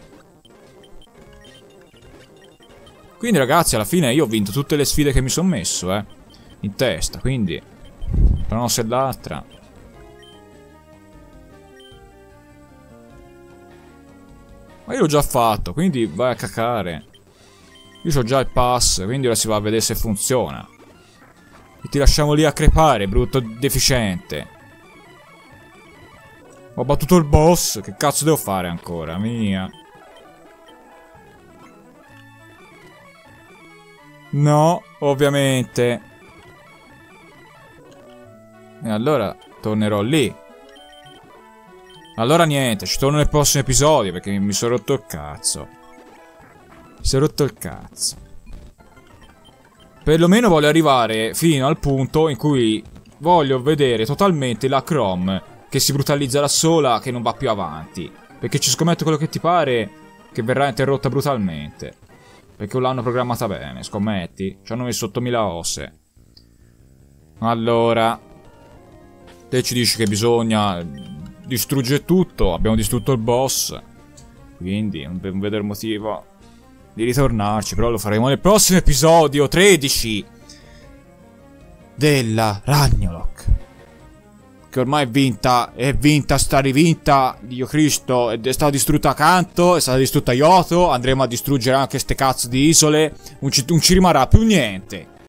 Quindi ragazzi, alla fine io ho vinto tutte le sfide che mi sono messo, eh. In testa, quindi tra una e l'altra. Ma io l'ho già fatto, quindi vai a cacare. Io ho già il pass, quindi ora si va a vedere se funziona. E ti lasciamo lì a crepare, brutto deficiente. Ho battuto il boss, che cazzo devo fare ancora? Mia. No, ovviamente. E allora tornerò lì. Allora niente, ci torno nel prossimo episodio perché mi sono rotto il cazzo. Mi sono rotto il cazzo. Perlomeno voglio arrivare fino al punto in cui voglio vedere totalmente la Chrome che si brutalizza da sola, che non va più avanti. Perché ci scommetto quello che ti pare, che verrà interrotta brutalmente. Perché l'hanno programmata bene, scommetti? Ci hanno messo ottomila osse. Allora, te ci dici che bisogna distruggere tutto. Abbiamo distrutto il boss. Quindi non vedo il motivo di ritornarci. Però lo faremo nel prossimo episodio tredici della Ragnarok. Che ormai è vinta, è vinta, sta rivinta, Dio Cristo, è stata distrutta Kanto, è stata distrutta Yoto, andremo a distruggere anche ste cazzo di isole, non ci, non ci rimarrà più niente.